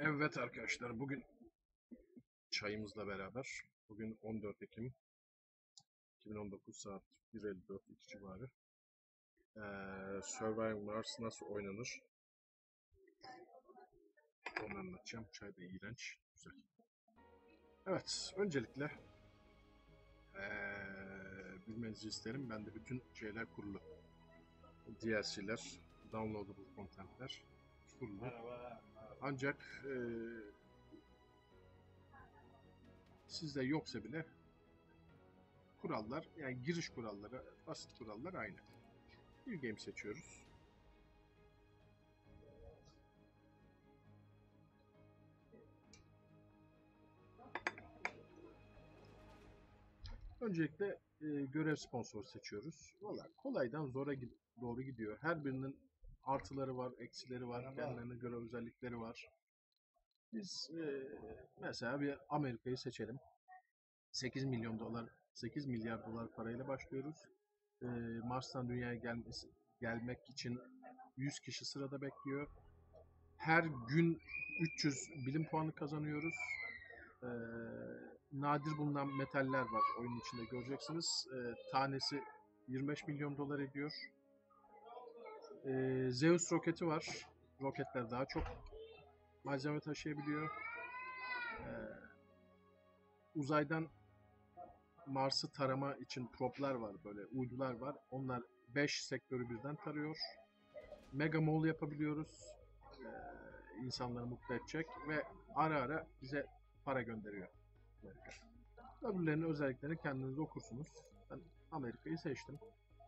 Evet arkadaşlar, bugün çayımızla beraber, bugün 14 Ekim 2019 saat 1.54 2 civarı. Surviving Mars nasıl oynanır onu anlatacağım. Çay da iğrenç, güzel. Evet, öncelikle bilmenizi isterim. Bende bütün şeyler kurulu. DLC'ler, downloadable contentler kurulu. Ancak sizde yoksa bile kurallar, yani giriş kuralları, basit kurallar aynı. Bir game seçiyoruz. Öncelikle görev sponsoru seçiyoruz. Valla kolaydan zora doğru gidiyor. Her birinin artıları var, eksileri var, kendilerine göre özellikleri var. Biz mesela bir Amerika'yı seçelim. 8 milyon dolar, 8 milyar dolar parayla başlıyoruz. Mars'tan Dünya'ya gelmek için 100 kişi sırada bekliyor. Her gün 300 bilim puanı kazanıyoruz. Ee, nadir bulunan metaller var oyunun içinde göreceksiniz. Tanesi 25 milyon dolar ediyor. Zeus roketi var. Roketler daha çok malzeme taşıyabiliyor. Ee, uzaydan Mars'ı tarama için proplar var, böyle uydular var. Onlar 5 sektörü birden tarıyor. Mega Mall yapabiliyoruz. İnsanları mutlu edecek ve ara ara bize para gönderiyor Amerika. Öbürlerinin özelliklerini kendiniz okursunuz. Ben Amerika'yı seçtim.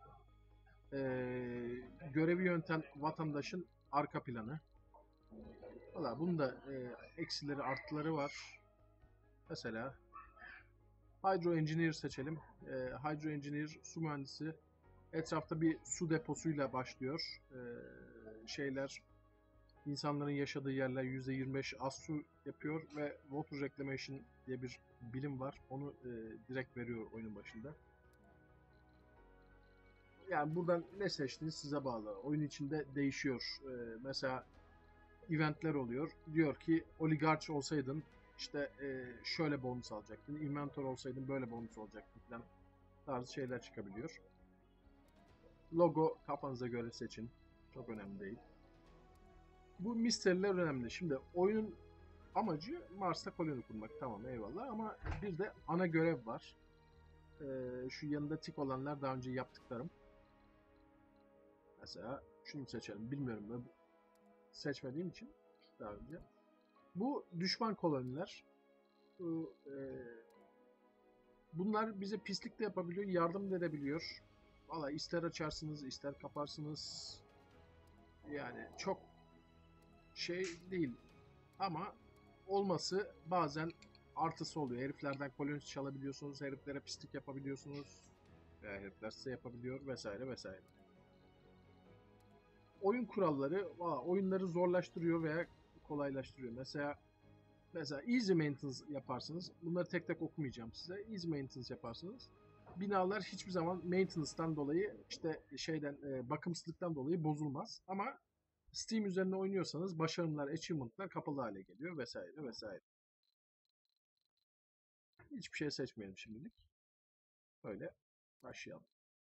Görevi yöneten vatandaşın arka planı. Valla bunun da eksileri artıları var. Mesela Hydro Engineer seçelim. Hydro Engineer su mühendisi. Etrafta bir su deposuyla başlıyor. Şeyler, insanların yaşadığı yerler %25 az su yapıyor ve Water Reclamation diye bir bilim var. Onu direkt veriyor oyunun başında. Yani buradan ne seçtiğiniz size bağlı. Oyun içinde değişiyor. Mesela eventler oluyor. Diyor ki oligarch olsaydın işte şöyle bonus alacaktın. Inventor olsaydın böyle bonus alacaktın falan tarzı şeyler çıkabiliyor. Logo kafanıza göre seçin. Çok önemli değil. Bu mystery'ler önemli. Şimdi oyunun amacı Mars'ta koloni kurmak. Tamam, eyvallah, ama bir de ana görev var. Şu yanında tik olanlar daha önce yaptıklarım. Mesela şunu seçelim. Bilmiyorum, ben seçmediğim için daha önce. Bu düşman koloniler. Bunlar bize pislik de yapabiliyor, yardım da edebiliyor. Valla ister açarsınız, ister kaparsınız. Yani çok şey değil. Ama olması bazen artısı oluyor. Heriflerden koloni çalabiliyorsunuz, heriflere pislik yapabiliyorsunuz. Veya herifler size yapabiliyor vesaire vesaire. Oyun kuralları oyunları zorlaştırıyor veya kolaylaştırıyor. Mesela easy maintenance yaparsınız. Bunları tek tek okumayacağım size. Easy maintenance yaparsınız. Binalar hiçbir zaman maintenance'tan dolayı, işte bakımsızlıktan dolayı bozulmaz. Ama Steam üzerinde oynuyorsanız başarımlar, achievement'lar kapalı hale geliyor vesaire vesaire. Hiçbir şey seçmeyelim şimdilik. Böyle başlayalım.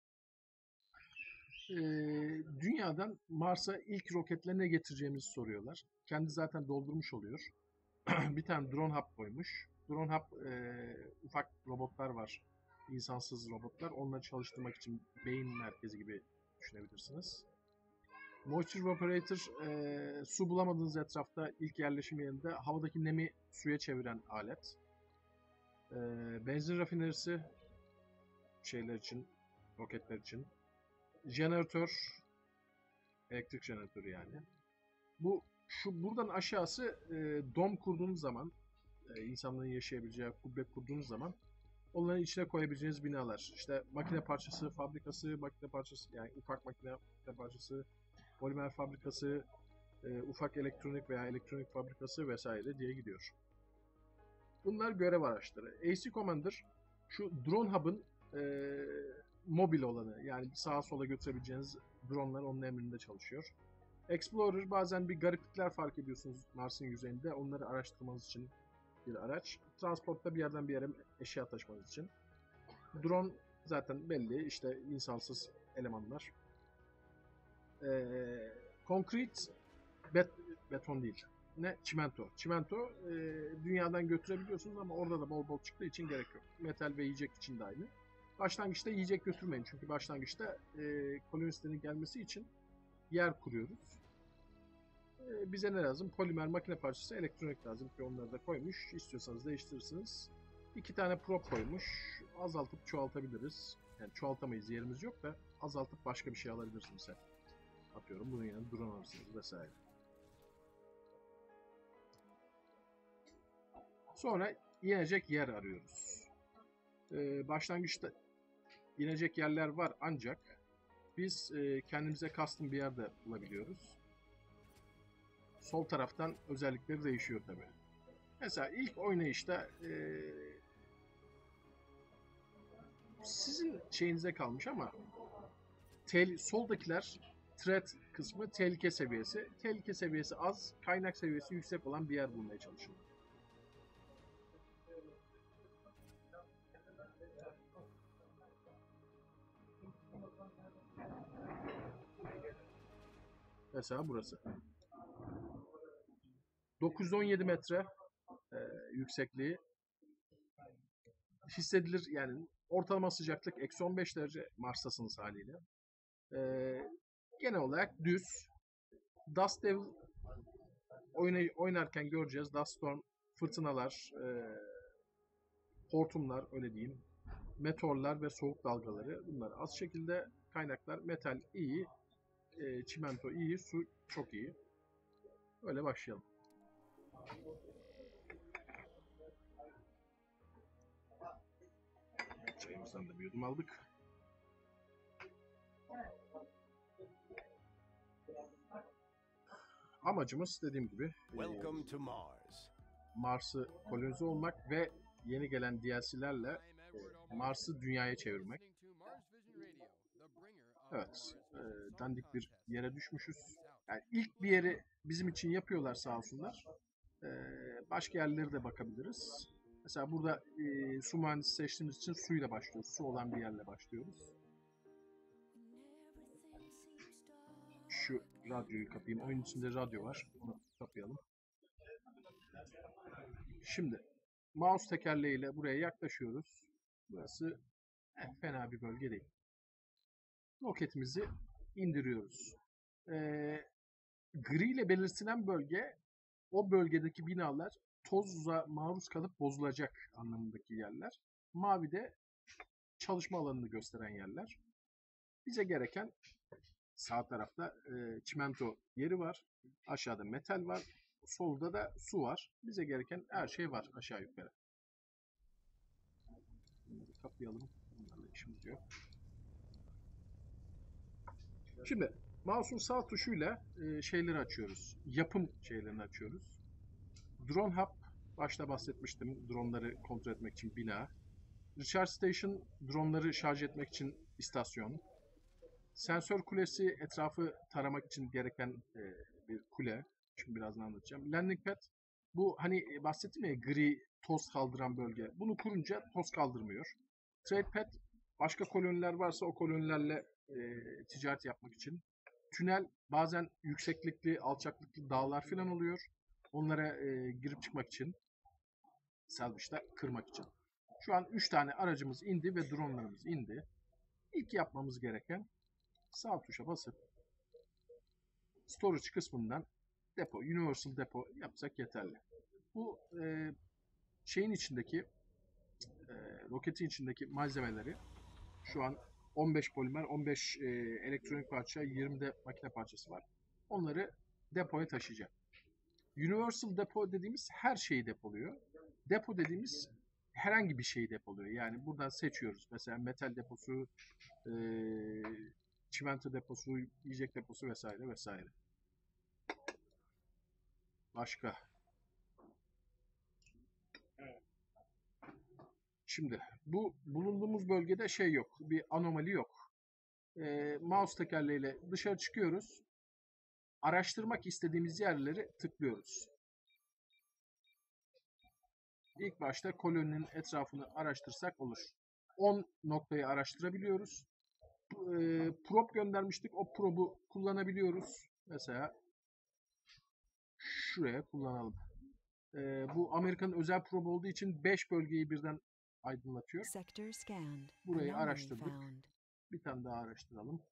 Dünyadan Mars'a ilk roketle ne getireceğimizi soruyorlar. Kendi zaten doldurmuş oluyor. Bir tane drone hub koymuş. Drone hub ufak robotlar var. İnsansız robotlar. Onları çalıştırmak için beyin merkezi gibi düşünebilirsiniz. Moisture Evaporator, su bulamadığınız etrafta ilk yerleşim yerinde havadaki nemi suya çeviren alet. Benzin rafinerisi şeyler için, roketler için. Jeneratör, elektrik jeneratörü yani. Buradan aşağısı dom kurduğunuz zaman, insanların yaşayabileceği kubbe kurduğunuz zaman onların içine koyabileceğiniz binalar. İşte makine parçası fabrikası, makine parçası, yani ufak makine parçası, polimer fabrikası, ufak elektronik veya elektronik fabrikası vesaire diye gidiyor. Bunlar görev araçları. AC Commander şu drone hub'ın mobil olanı, yani sağa sola götürebileceğiniz dronelar onun emrinde çalışıyor. Explorer bazen bir gariplikler fark ediyorsunuz Mars'ın yüzeyinde. Onları araştırmanız için bir araç. Transportta bir yerden bir yere eşya taşımanız için. Drone zaten belli. İşte insansız elemanlar. Konkrit beton değil. Ne? Çimento. Çimento dünyadan götürebiliyorsunuz ama orada da bol bol çıktığı için gerek yok. Metal ve yiyecek için de aynı. Başlangıçta yiyecek götürmeyin. Çünkü başlangıçta kolonistlerin gelmesi için yer kuruyoruz. Bize ne lazım? Polimer, makine parçası, elektronik lazım ki onları da koymuş. İstiyorsanız değiştirirsiniz. 2 tane prop koymuş. Azaltıp çoğaltabiliriz. Yani çoğaltamayız, yerimiz yok da azaltıp başka bir şey alabilirsiniz sen. Atıyorum bunun yanına drone alırsınız vesaire. Sonra inecek yer arıyoruz. Başlangıçta inecek yerler var ancak biz kendimize custom bir yerde bulabiliyoruz. Sol taraftan özellikleri değişiyor tabi. Mesela ilk oynayışta sizin şeyinize kalmış ama soldakiler threat kısmı tehlike seviyesi. Tehlike seviyesi az, kaynak seviyesi yüksek olan bir yer bulmaya çalışın. Mesela burası. 917 metre yüksekliği hissedilir, yani ortalama sıcaklık eksi 15 derece, Mars'tasınız haliyle. Genel olarak düz. Dust Devil oynarken göreceğiz. Dust Storm, fırtınalar, hortumlar öyle diyeyim. Meteorlar ve soğuk dalgaları. Bunlar az şekilde kaynaklar. Metal iyi. Çimento iyi. Su çok iyi. Öyle başlayalım. Çayımızdan da bir yudum aldık. Amacımız dediğim gibi Mars'ı kolonize olmak ve yeni gelen DLC'lerle Mars'ı dünyaya çevirmek. Evet, dandik bir yere düşmüşüz. Yani ilk bir yeri bizim için yapıyorlar sağ olsunlar. Başka yerlere de bakabiliriz. Mesela burada su mühendisi seçtiğimiz için suyla başlıyoruz. Su olan bir yerle başlıyoruz. Şu radyoyu kapayım. Oyun içinde radyo var. Onu kapayalım. Şimdi mouse tekerleğiyle buraya yaklaşıyoruz. Burası fena bir bölge değil. Roketimizi indiriyoruz. Gri ile belirtilen bölge, o bölgedeki binalar toza maruz kalıp bozulacak anlamındaki yerler. Mavi de çalışma alanını gösteren yerler. Bize gereken sağ tarafta çimento yeri var. Aşağıda metal var. Solda da su var. Bize gereken her şey var aşağı yukarı. Bunları kapayalım. Bunlarla işimiz yok. Şimdi mouse'un sağ tuşuyla şeyleri açıyoruz. Yapım şeylerini açıyoruz. Drone Hub, başta bahsetmiştim. Droneları kontrol etmek için bina. Recharge Station, droneları şarj etmek için istasyon. Sensör kulesi, etrafı taramak için gereken bir kule. Şimdi birazdan anlatacağım. Landing Pad, bu hani bahsettim ya, gri toz kaldıran bölge. Bunu kurunca toz kaldırmıyor. Trade Pad, başka koloniler varsa o kolonilerle ticaret yapmak için. Tünel, bazen yükseklikli, alçaklıklı dağlar falan oluyor. Onlara girip çıkmak için. Salvage'da kırmak için. Şu an 3 tane aracımız indi ve dronlarımız indi. İlk yapmamız gereken sağ tuşa basıp storage kısmından depo, universal depo yapsak yeterli. Bu şeyin içindeki roketin içindeki malzemeleri şu an 15 polimer, 15 elektronik parça, 20 de makine parçası var. Onları depoya taşıyacak. Universal depo dediğimiz her şeyi depoluyor. Depo dediğimiz herhangi bir şeyi depoluyor. Yani buradan seçiyoruz. Mesela metal deposu, çimento deposu, yiyecek deposu vesaire vesaire. Başka. Şimdi bu bulunduğumuz bölgede şey yok. Bir anomali yok. Mouse tekerleğiyle dışarı çıkıyoruz. araştırmak istediğimiz yerleri tıklıyoruz. İlk başta koloninin etrafını araştırsak olur. 10 noktayı araştırabiliyoruz. Prop göndermiştik. O probu kullanabiliyoruz. Mesela şuraya kullanalım. Bu Amerika'nın özel probu olduğu için 5 bölgeyi birden aydınlatıyor. Burayı araştırdık. Bir tane daha araştıralım.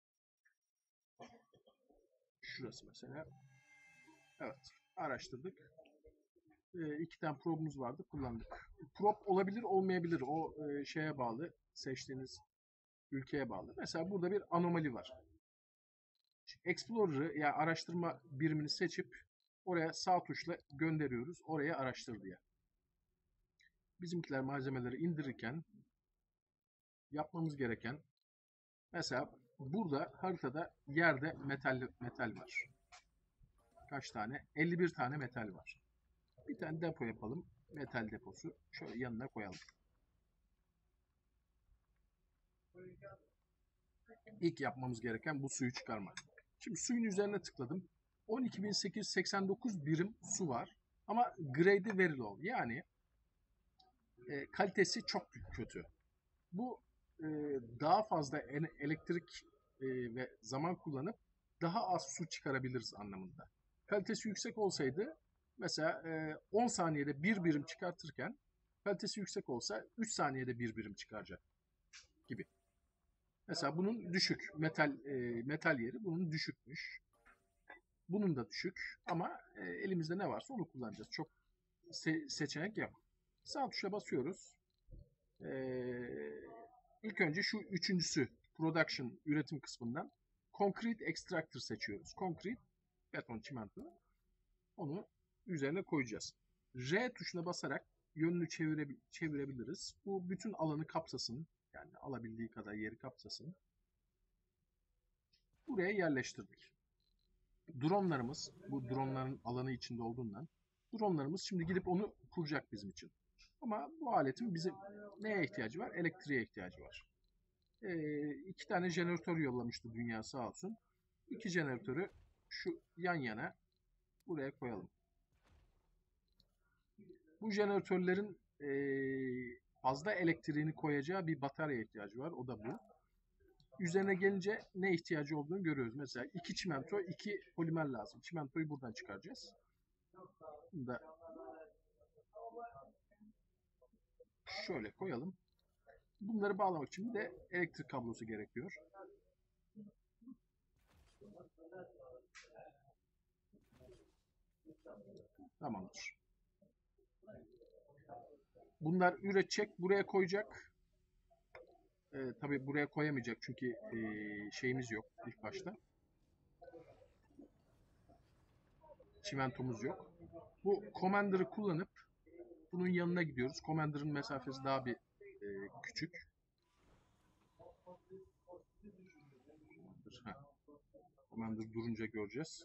Şurası mesela. Evet. Araştırdık. 2 tane probumuz vardı. Kullandık. Prop olabilir olmayabilir. O şeye bağlı. Seçtiğiniz ülkeye bağlı. Mesela burada bir anomali var. Explorer'ı yani araştırma birimini seçip oraya sağ tuşla gönderiyoruz. Oraya araştır diye. Bizimkiler malzemeleri indirirken yapmamız gereken mesela burada haritada yerde metal var. Kaç tane? 51 tane metal var. Bir tane depo yapalım. Metal deposu. Şöyle yanına koyalım. İlk yapmamız gereken bu suyu çıkarmak. Şimdi suyun üzerine tıkladım. 12.889 birim su var. Ama grade'i very low. Yani kalitesi çok kötü. Bu daha fazla elektrik ve zaman kullanıp daha az su çıkarabiliriz anlamında. Kalitesi yüksek olsaydı mesela 10 saniyede bir birim çıkartırken kalitesi yüksek olsa 3 saniyede bir birim çıkaracak gibi. Mesela bunun düşük. Metal yeri bunun düşükmüş. Bunun da düşük ama elimizde ne varsa onu kullanacağız. Çok seçenek yok. Sağ tuşa basıyoruz. İlk önce şu üçüncüsü Production üretim kısmından Concrete Extractor seçiyoruz. Concrete, beton, çimento. Onu üzerine koyacağız. R tuşuna basarak yönünü çevirebiliriz. Bu bütün alanı kapsasın. Yani alabildiği kadar yeri kapsasın. Buraya yerleştirdik. Dronlarımız, bu dronların alanı içinde olduğundan dronlarımız şimdi gidip onu kuracak bizim için. Ama bu aletin bizim neye ihtiyacı var? Elektriğe ihtiyacı var. 2 tane jeneratör yollamıştı dünya sağ olsun. 2 jeneratörü şu yan yana buraya koyalım. Bu jeneratörlerin fazla elektriğini koyacağı bir batarya ihtiyacı var. O da bu. Üzerine gelince ne ihtiyacı olduğunu görüyoruz. Mesela 2 çimento, 2 polimer lazım. Çimentoyu buradan çıkaracağız. Bunu da şöyle koyalım. Bunları bağlamak için de elektrik kablosu gerekiyor. Tamamdır. Bunlar üretecek, buraya koyacak. Tabii buraya koyamayacak çünkü şeyimiz yok ilk başta. Çimentomuz yok. Bu Commander'ı kullanıp bunun yanına gidiyoruz. Commander'ın mesafesi daha bir küçük. Commander durunca göreceğiz.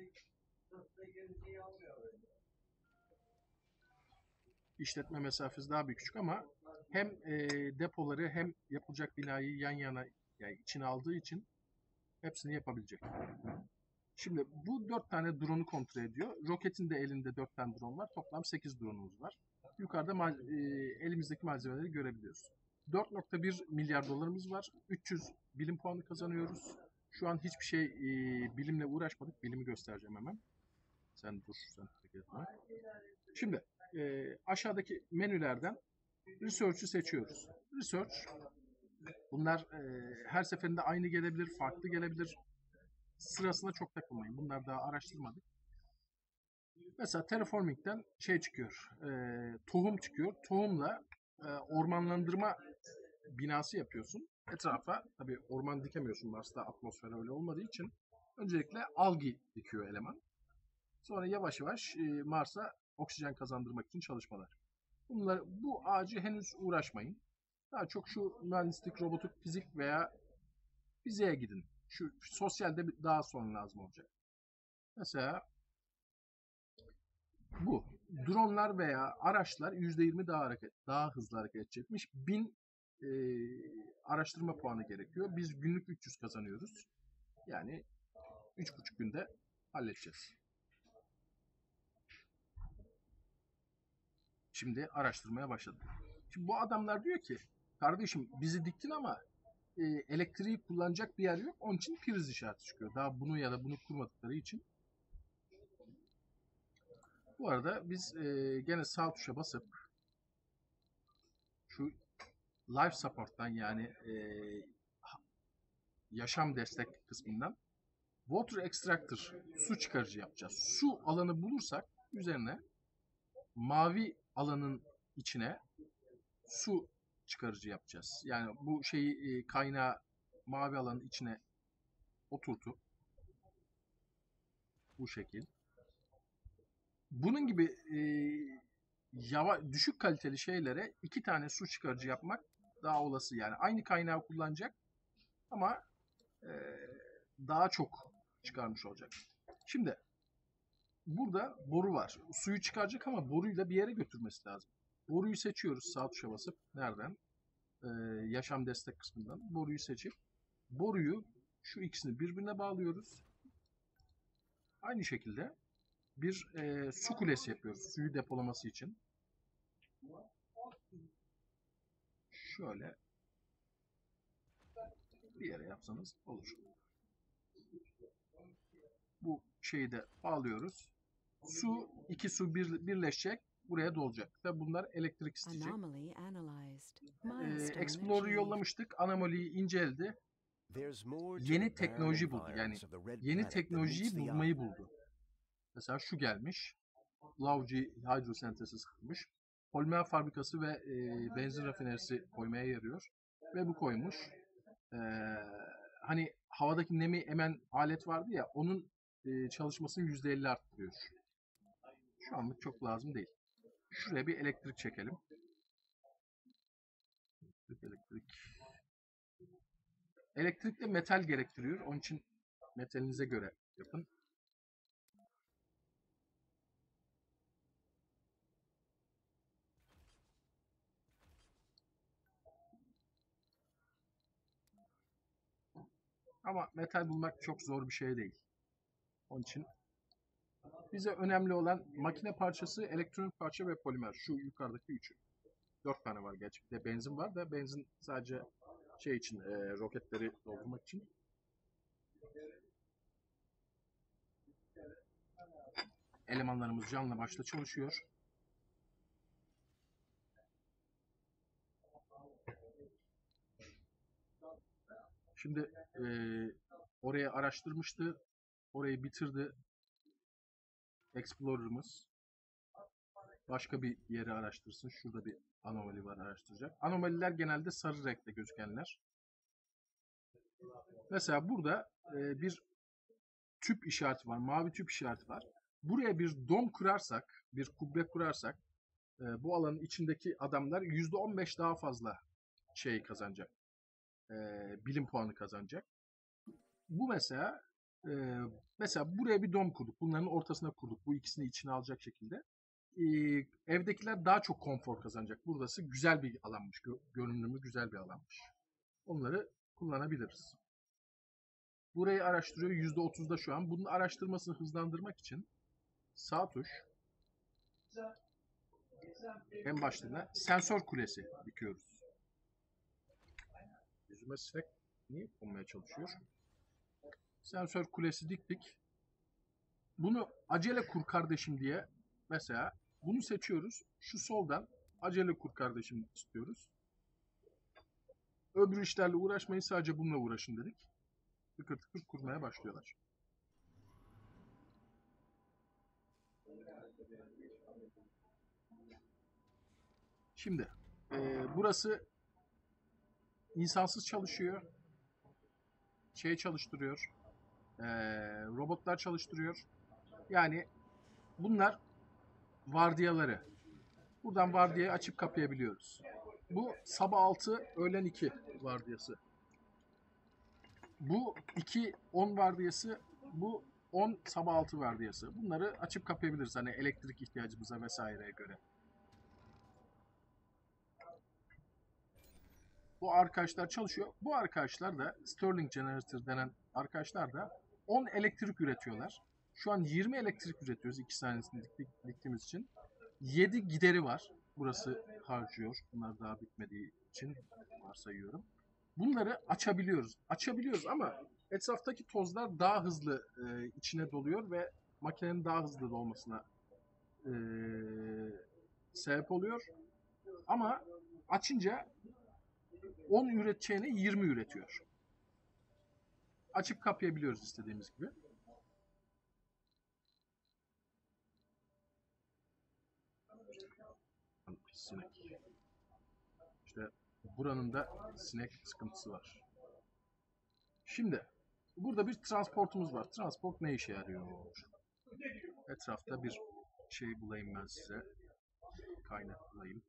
İşletme mesafesi daha bir küçük ama hem depoları hem yapılacak binayı yan yana yani içine aldığı için hepsini yapabilecek. Şimdi bu 4 tane drone'u kontrol ediyor. Rocket'in de elinde 4 tane drone var. Toplam 8 drone'umuz var. Yukarıda elimizdeki malzemeleri görebiliyoruz. 4.1 milyar dolarımız var. 300 bilim puanı kazanıyoruz. Şu an hiçbir şey bilimle uğraşmadık. Bilimi göstereceğim hemen. Sen dur, sen hareket etme. Şimdi aşağıdaki menülerden Research'ü seçiyoruz. Research, bunlar her seferinde aynı gelebilir, farklı gelebilir. Sırasına çok takılmayın. Bunlar daha araştırmadık. Mesela Terraforming'den şey çıkıyor, tohum çıkıyor. Tohumla ormanlandırma binası yapıyorsun. Etrafa, tabii orman dikemiyorsun Mars'ta, atmosfer öyle olmadığı için. Öncelikle algi dikiyor eleman. Sonra yavaş yavaş Mars'a oksijen kazandırmak için çalışmalar. Bu ağacı henüz uğraşmayın. Daha çok şu mühendislik, robotik, fizik veya fiziğe gidin. Şu sosyalde daha sonra lazım olacak. Mesela bu. Dronlar veya araçlar %20 daha hızlı hareket edecekmiş. 1000 araştırma puanı gerekiyor. Biz günlük 300 kazanıyoruz. Yani 3,5 günde halledeceğiz. Şimdi araştırmaya başladım. Şimdi bu adamlar diyor ki kardeşim bizi diktin ama elektriği kullanacak bir yer yok. Onun için priz işareti çıkıyor. Daha bunu ya da bunu kurmadıkları için. Bu arada biz gene sağ tuşa basıp şu Life Support'tan yani yaşam destek kısmından Water Extractor su çıkarıcı yapacağız. Su alanı bulursak üzerine mavi alanın içine su çıkarıcı yapacağız. Yani bu şeyi kaynağı mavi alanın içine oturtup bu şekil. Bunun gibi düşük kaliteli şeylere 2 tane su çıkarıcı yapmak daha olası. Yani aynı kaynağı kullanacak ama daha çok çıkarmış olacak. Şimdi burada boru var. Suyu çıkaracak ama boruyla bir yere götürmesi lazım. Boruyu seçiyoruz sağ tuşa basıp. Nereden? Yaşam destek kısmından. Boruyu seçip boruyu şu ikisini birbirine bağlıyoruz. Aynı şekilde bir su kulesi yapıyoruz. Suyu depolaması için. Şöyle bir yere yapsanız olur. Bu şeyi de bağlıyoruz. İki su birleşecek. Buraya dolacak. Ve bunlar elektrik isteyecek. Explorer'ı yollamıştık. Anomaliyi inceledi. Yeni teknoloji buldu. Yani yeni teknolojiyi bulmayı buldu. Mesela şu gelmiş. Lauji hidrosentezis kılmış. Polimer fabrikası ve benzin rafinerisi koymaya yarıyor. Ve bu koymuş. Hani havadaki nemi emen alet vardı ya, onun çalışmasını %50 arttırıyor. Şu anlık çok lazım değil. Şuraya bir elektrik çekelim. Elektrik de metal gerektiriyor. Onun için metalinize göre yapın. Ama metal bulmak çok zor bir şey değil. Onun için bize önemli olan makine parçası, elektronik parça ve polimer. Şu yukarıdaki üçü. 4 tane var gerçi. Bir de benzin var da benzin sadece şey için, roketleri doldurmak için. Elemanlarımız canla başla çalışıyor. Şimdi oraya araştırmıştı. Orayı bitirdi. Explorer'ımız. Başka bir yeri araştırsın. Şurada bir anomali var, araştıracak. Anomaliler genelde sarı renkte gözükenler. Mesela burada bir tüp işareti var. Mavi tüp işareti var. Buraya bir dom kurarsak, bir kubbe kurarsak bu alanın içindeki adamlar %15 daha fazla şey kazanacak. Bilim puanı kazanacak. Bu mesela buraya bir dom kurduk. Bunların ortasına kurduk. Bu ikisini içine alacak şekilde. Evdekiler daha çok konfor kazanacak. Burası güzel bir alanmış. Görünümü güzel bir alanmış. Onları kullanabiliriz. Burayı araştırıyor. %30'da şu an. Bunun araştırmasını hızlandırmak için sağ tuş en başlığına sensör kulesi dikiyoruz. Yüzüme sinek niye konmaya çalışıyor? Sensör kulesi diktik. Bunu acele kur kardeşim diye mesela bunu seçiyoruz. Şu soldan acele kur kardeşim istiyoruz. Öbür işlerle uğraşmayın, sadece bununla uğraşın dedik. Tıkır tıkır kurmaya başlıyorlar. Şimdi burası insansız çalışıyor. Şey çalıştırıyor. Robotlar çalıştırıyor. Yani bunlar vardiyaları. Buradan vardiyayı açıp kapayabiliyoruz. Bu sabah 6, öğlen 2 vardiyası. Bu 2-10 vardiyası, bu 10 sabah 6 vardiyası. Bunları açıp kapayabiliriz hani elektrik ihtiyacımıza vesaireye göre. Bu arkadaşlar çalışıyor. Bu arkadaşlar da Stirling Generator denen arkadaşlar da 10 elektrik üretiyorlar. Şu an 20 elektrik üretiyoruz 2 tanesini diktiğimiz için. 7 gideri var. Burası harcıyor. Bunlar daha bitmediği için varsayıyorum. Bunları açabiliyoruz. Açabiliyoruz ama etraftaki tozlar daha hızlı içine doluyor ve makinenin daha hızlı dolmasına e, sebep oluyor. Ama açınca 10 üreteceğine 20 üretiyor. Açıp kapayabiliyoruz istediğimiz gibi. Sinek. İşte buranın da sinek sıkıntısı var. Şimdi burada bir transportumuz var. Transport ne işe yarıyor? Etrafta bir şey bulayım ben size. Kaynak bulayım.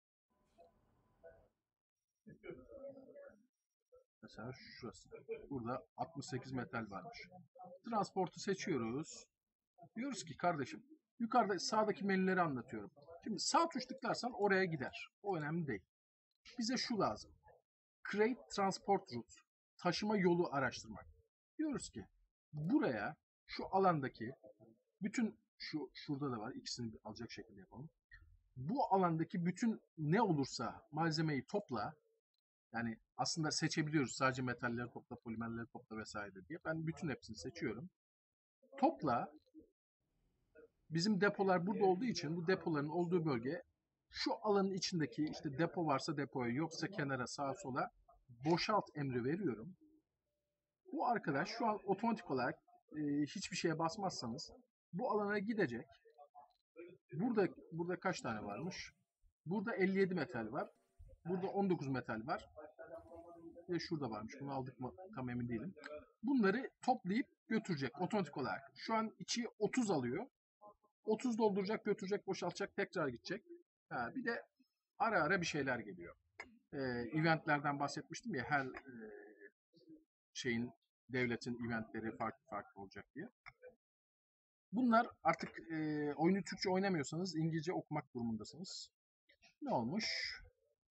Mesela şurası. Burada 68 metal varmış. Transportu seçiyoruz. Diyoruz ki kardeşim yukarıda sağdaki menüleri anlatıyorum. Şimdi sağ tuş tıklarsan oraya gider. O önemli değil. Bize şu lazım. Create Transport Route. Taşıma yolu araştırmak. Diyoruz ki buraya şu alandaki bütün şurada da var. İkisini alacak şekilde yapalım. Bu alandaki bütün ne olursa malzemeyi topla. Yani aslında seçebiliyoruz. Sadece metalleri topla, polimerleri topla vesaire diye. Ben bütün hepsini seçiyorum. Topla. Bizim depolar burada olduğu için bu depoların olduğu bölge şu alanın içindeki işte depo varsa depoya yoksa kenara sağa sola boşalt emri veriyorum. Bu arkadaş şu an otomatik olarak hiçbir şeye basmazsanız bu alana gidecek. Burada kaç tane varmış? Burada 57 metal var. Burada 19 metal var. Ve şurada varmış. Bunu aldık mı tam emin değilim. Bunları toplayıp götürecek otomatik olarak. Şu an içi 30 alıyor. 30 dolduracak, götürecek, boşaltacak, tekrar gidecek. Bir de ara ara bir şeyler geliyor. Eventlerden bahsetmiştim ya her şeyin devletin eventleri farklı farklı olacak diye. Bunlar artık oyunu Türkçe oynamıyorsanız İngilizce okumak durumundasınız. Ne olmuş?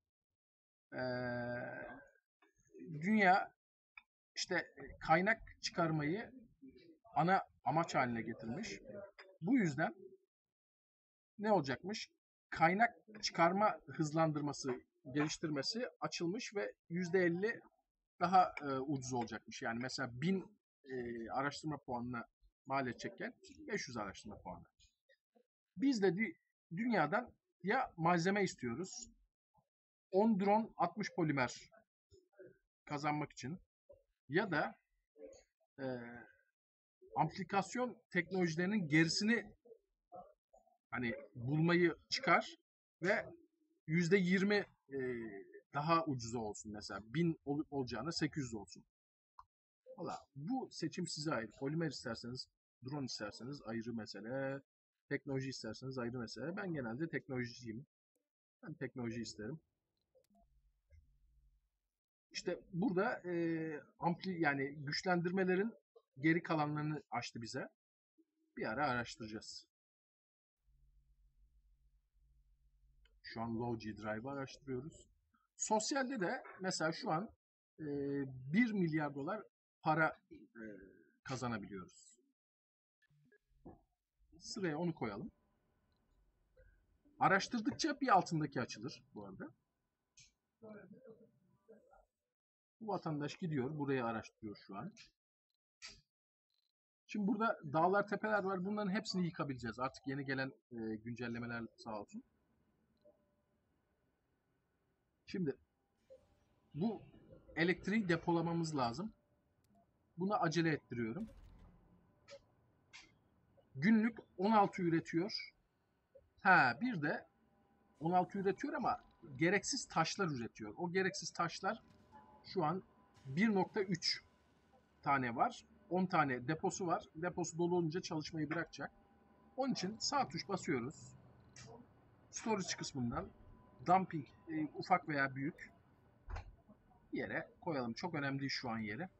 Dünya işte kaynak çıkarmayı ana amaç haline getirmiş. Bu yüzden ne olacakmış? Kaynak çıkarma hızlandırması, geliştirmesi açılmış ve %50 daha ucuz olacakmış. Yani mesela 1000 araştırma puanına mal edecekken 500 araştırma puanı. Biz de dünyadan ya malzeme istiyoruz. 10 drone 60 polimer kazanmak için ya da e, aplikasyon teknolojilerinin gerisini hani bulmayı çıkar ve %20 daha ucuza olsun mesela 1000 olacağına 800 olsun. Valla bu seçim size ait. Polimer isterseniz, drone isterseniz ayrı mesele. Teknoloji isterseniz ayrı mesele. Ben genelde teknolojiciyim. Ben teknoloji isterim. İşte burada yani güçlendirmelerin geri kalanlarını açtı bize. Bir ara araştıracağız. Şu an Low G Drive'ı araştırıyoruz. Sosyalde de mesela şu an 1 milyar dolar para kazanabiliyoruz. Sıraya onu koyalım. Araştırdıkça bir altındaki açılır bu arada. Bu vatandaş gidiyor. Burayı araştırıyor şu an. Şimdi burada dağlar, tepeler var. Bunların hepsini yıkabileceğiz. Artık yeni gelen güncellemeler sağ olsun. Şimdi bu elektriği depolamamız lazım. Bunu acele ettiriyorum. Günlük 16 üretiyor. Bir de 16 üretiyor ama gereksiz taşlar üretiyor. O gereksiz taşlar şu an 1.3 tane var. 10 tane deposu var. Deposu dolu olunca çalışmayı bırakacak. Onun için sağ tuş basıyoruz. Storage kısmından dumping ufak veya büyük yere koyalım. Çok önemli değil şu an yere.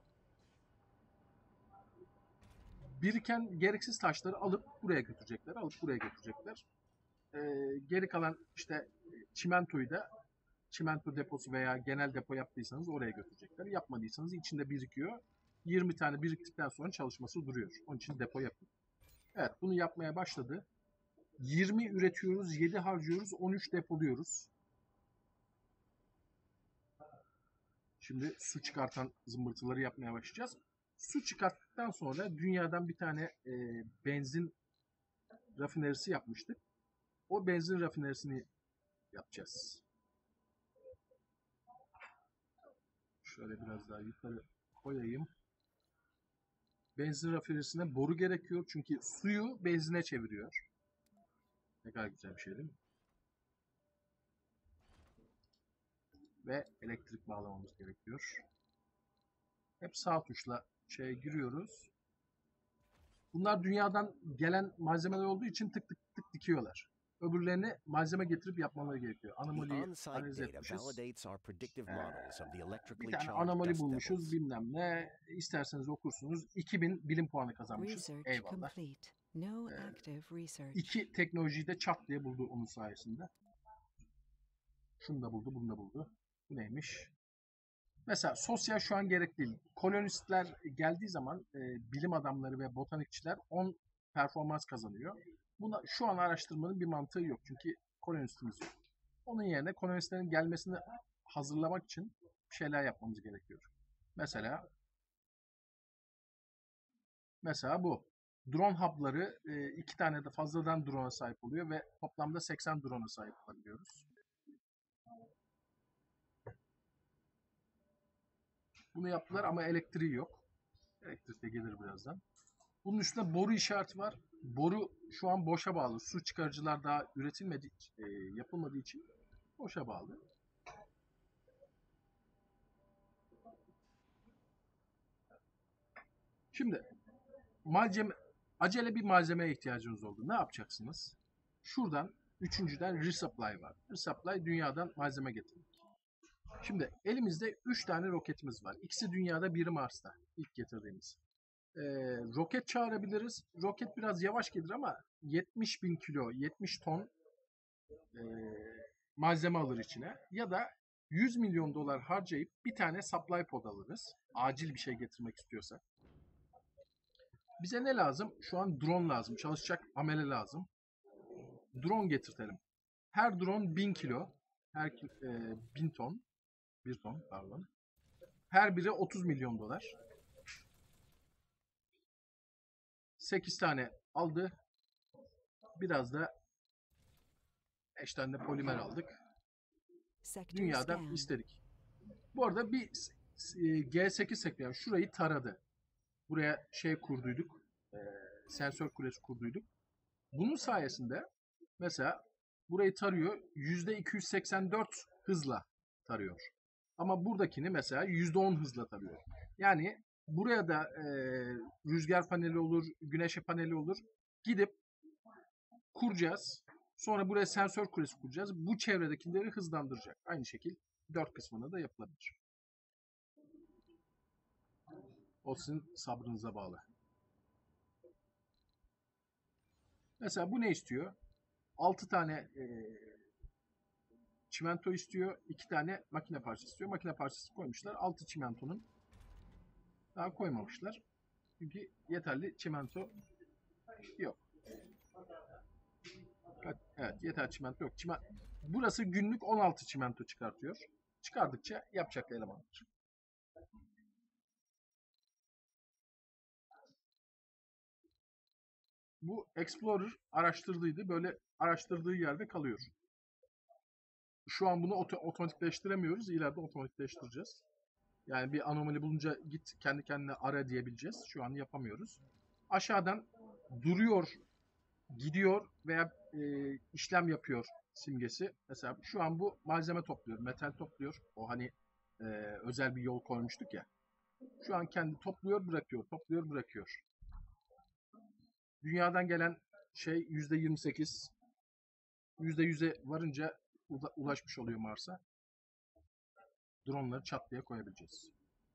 Biriken gereksiz taşları alıp buraya götürecekler. Alıp buraya götürecekler. Geri kalan işte çimentoyu da çimento deposu veya genel depo yaptıysanız oraya götürecekler. Yapmadıysanız içinde birikiyor. 20 tane biriktikten sonra çalışması duruyor. Onun için depo yapın. Evet, bunu yapmaya başladı. 20 üretiyoruz, 7 harcıyoruz, 13 depoluyoruz. Şimdi su çıkartan zımbırtıları yapmaya başlayacağız. Su çıkarttıktan sonra dünyadan bir tane benzin rafinerisi yapmıştık. O benzin rafinerisini yapacağız. Şöyle biraz daha yukarı koyayım. Benzin rafinerisine boru gerekiyor. Çünkü suyu benzine çeviriyor. Ne kadar güzel bir şey değil mi? Ve elektrik bağlamamız gerekiyor. Hep sağ tuşla şeye giriyoruz. Bunlar dünyadan gelen malzemeler olduğu için tık tık tık dikiyorlar. Öbürlerine malzeme getirip yapmaları gerekiyor. Anomaliyi analiz etmişiz. Bir tane anomali bulmuşuz bilmem ne. İsterseniz okursunuz. 2000 bilim puanı kazanmışız. Eyvallah. İki teknolojiyi de çat diye buldu onun sayesinde. Şunu da buldu, bunu da buldu. Bu neymiş? Mesela sosyal şu an gerek değil. Kolonistler geldiği zaman bilim adamları ve botanikçiler 10 performans kazanıyor. Buna şu an araştırmanın bir mantığı yok. Çünkü kolonistimiz yok. Onun yerine kolonistlerin gelmesini hazırlamak için bir şeyler yapmamız gerekiyor. Mesela bu. Drone hub'ları 2 tane de fazladan drone'a sahip oluyor ve toplamda 80 drone'a sahip olabiliyoruz. Bunu yaptılar ama elektriği yok. Elektrik de gelir birazdan. Bunun üstünde boru işareti var. Boru şu an boşa bağlı. Su çıkarıcılar daha yapılmadığı için boşa bağlı. Şimdi acele bir malzemeye ihtiyacınız oldu. Ne yapacaksınız? Şuradan üçüncüden resupply var. Resupply dünyadan malzeme getirmek. Şimdi elimizde 3 tane roketimiz var. İkisi dünyada, biri Mars'ta. İlk getirdiğimiz. Roket çağırabiliriz. Roket biraz yavaş gelir ama 70.000 kilo, 70 ton malzeme alır içine. Ya da 100 milyon dolar harcayıp bir tane supply pod alırız. Acil bir şey getirmek istiyorsak. Bize ne lazım? Şu an drone lazım. Çalışacak amele lazım. Drone getirtelim. Her drone 1000 kilo. Her 1000 ton. 1 ton pardon. Her biri 30 milyon dolar. 8 tane aldı. Biraz da 5 tane de polimer aldık. Dünyadan istedik. Bu arada bir G8 sektörü şurayı taradı. Buraya kurduyduk. Sensör kulesi kurduyduk. Bunun sayesinde mesela burayı tarıyor. %284 hızla tarıyor. Ama buradakini mesela %10 hızla tarıyor. Yani buraya da rüzgar paneli olur, güneş paneli olur. Gidip kuracağız. Sonra buraya sensör kulesi kuracağız. Bu çevredekileri hızlandıracak. Aynı şekil 4 kısmına da yapılabilir. O sizin sabrınıza bağlı. Mesela bu ne istiyor? 6 tane çimento istiyor. 2 tane makine parçası istiyor. Makine parçası koymuşlar. 6 çimentonun daha koymamışlar. Çünkü yeterli çimento yok. Evet, yeterli çimento yok. Burası günlük 16 çimento çıkartıyor. Çıkardıkça yapacak elemanlar. Bu Explorer araştırdıydı. Böyle araştırdığı yerde kalıyor. Şu an bunu otomatikleştiremiyoruz. İleride otomatikleştireceğiz. Yani bir anomali bulunca git kendi kendine ara diyebileceğiz. Şu an yapamıyoruz. Aşağıdan duruyor, gidiyor veya işlem yapıyor simgesi. Mesela şu an bu malzeme topluyor, metal topluyor. O hani özel bir yol koymuştuk ya. Şu an kendi topluyor, bırakıyor, topluyor, bırakıyor. Dünyadan gelen şey %28, %100'e varınca ulaşmış oluyor Mars'a. Dronları çat diye koyabileceğiz.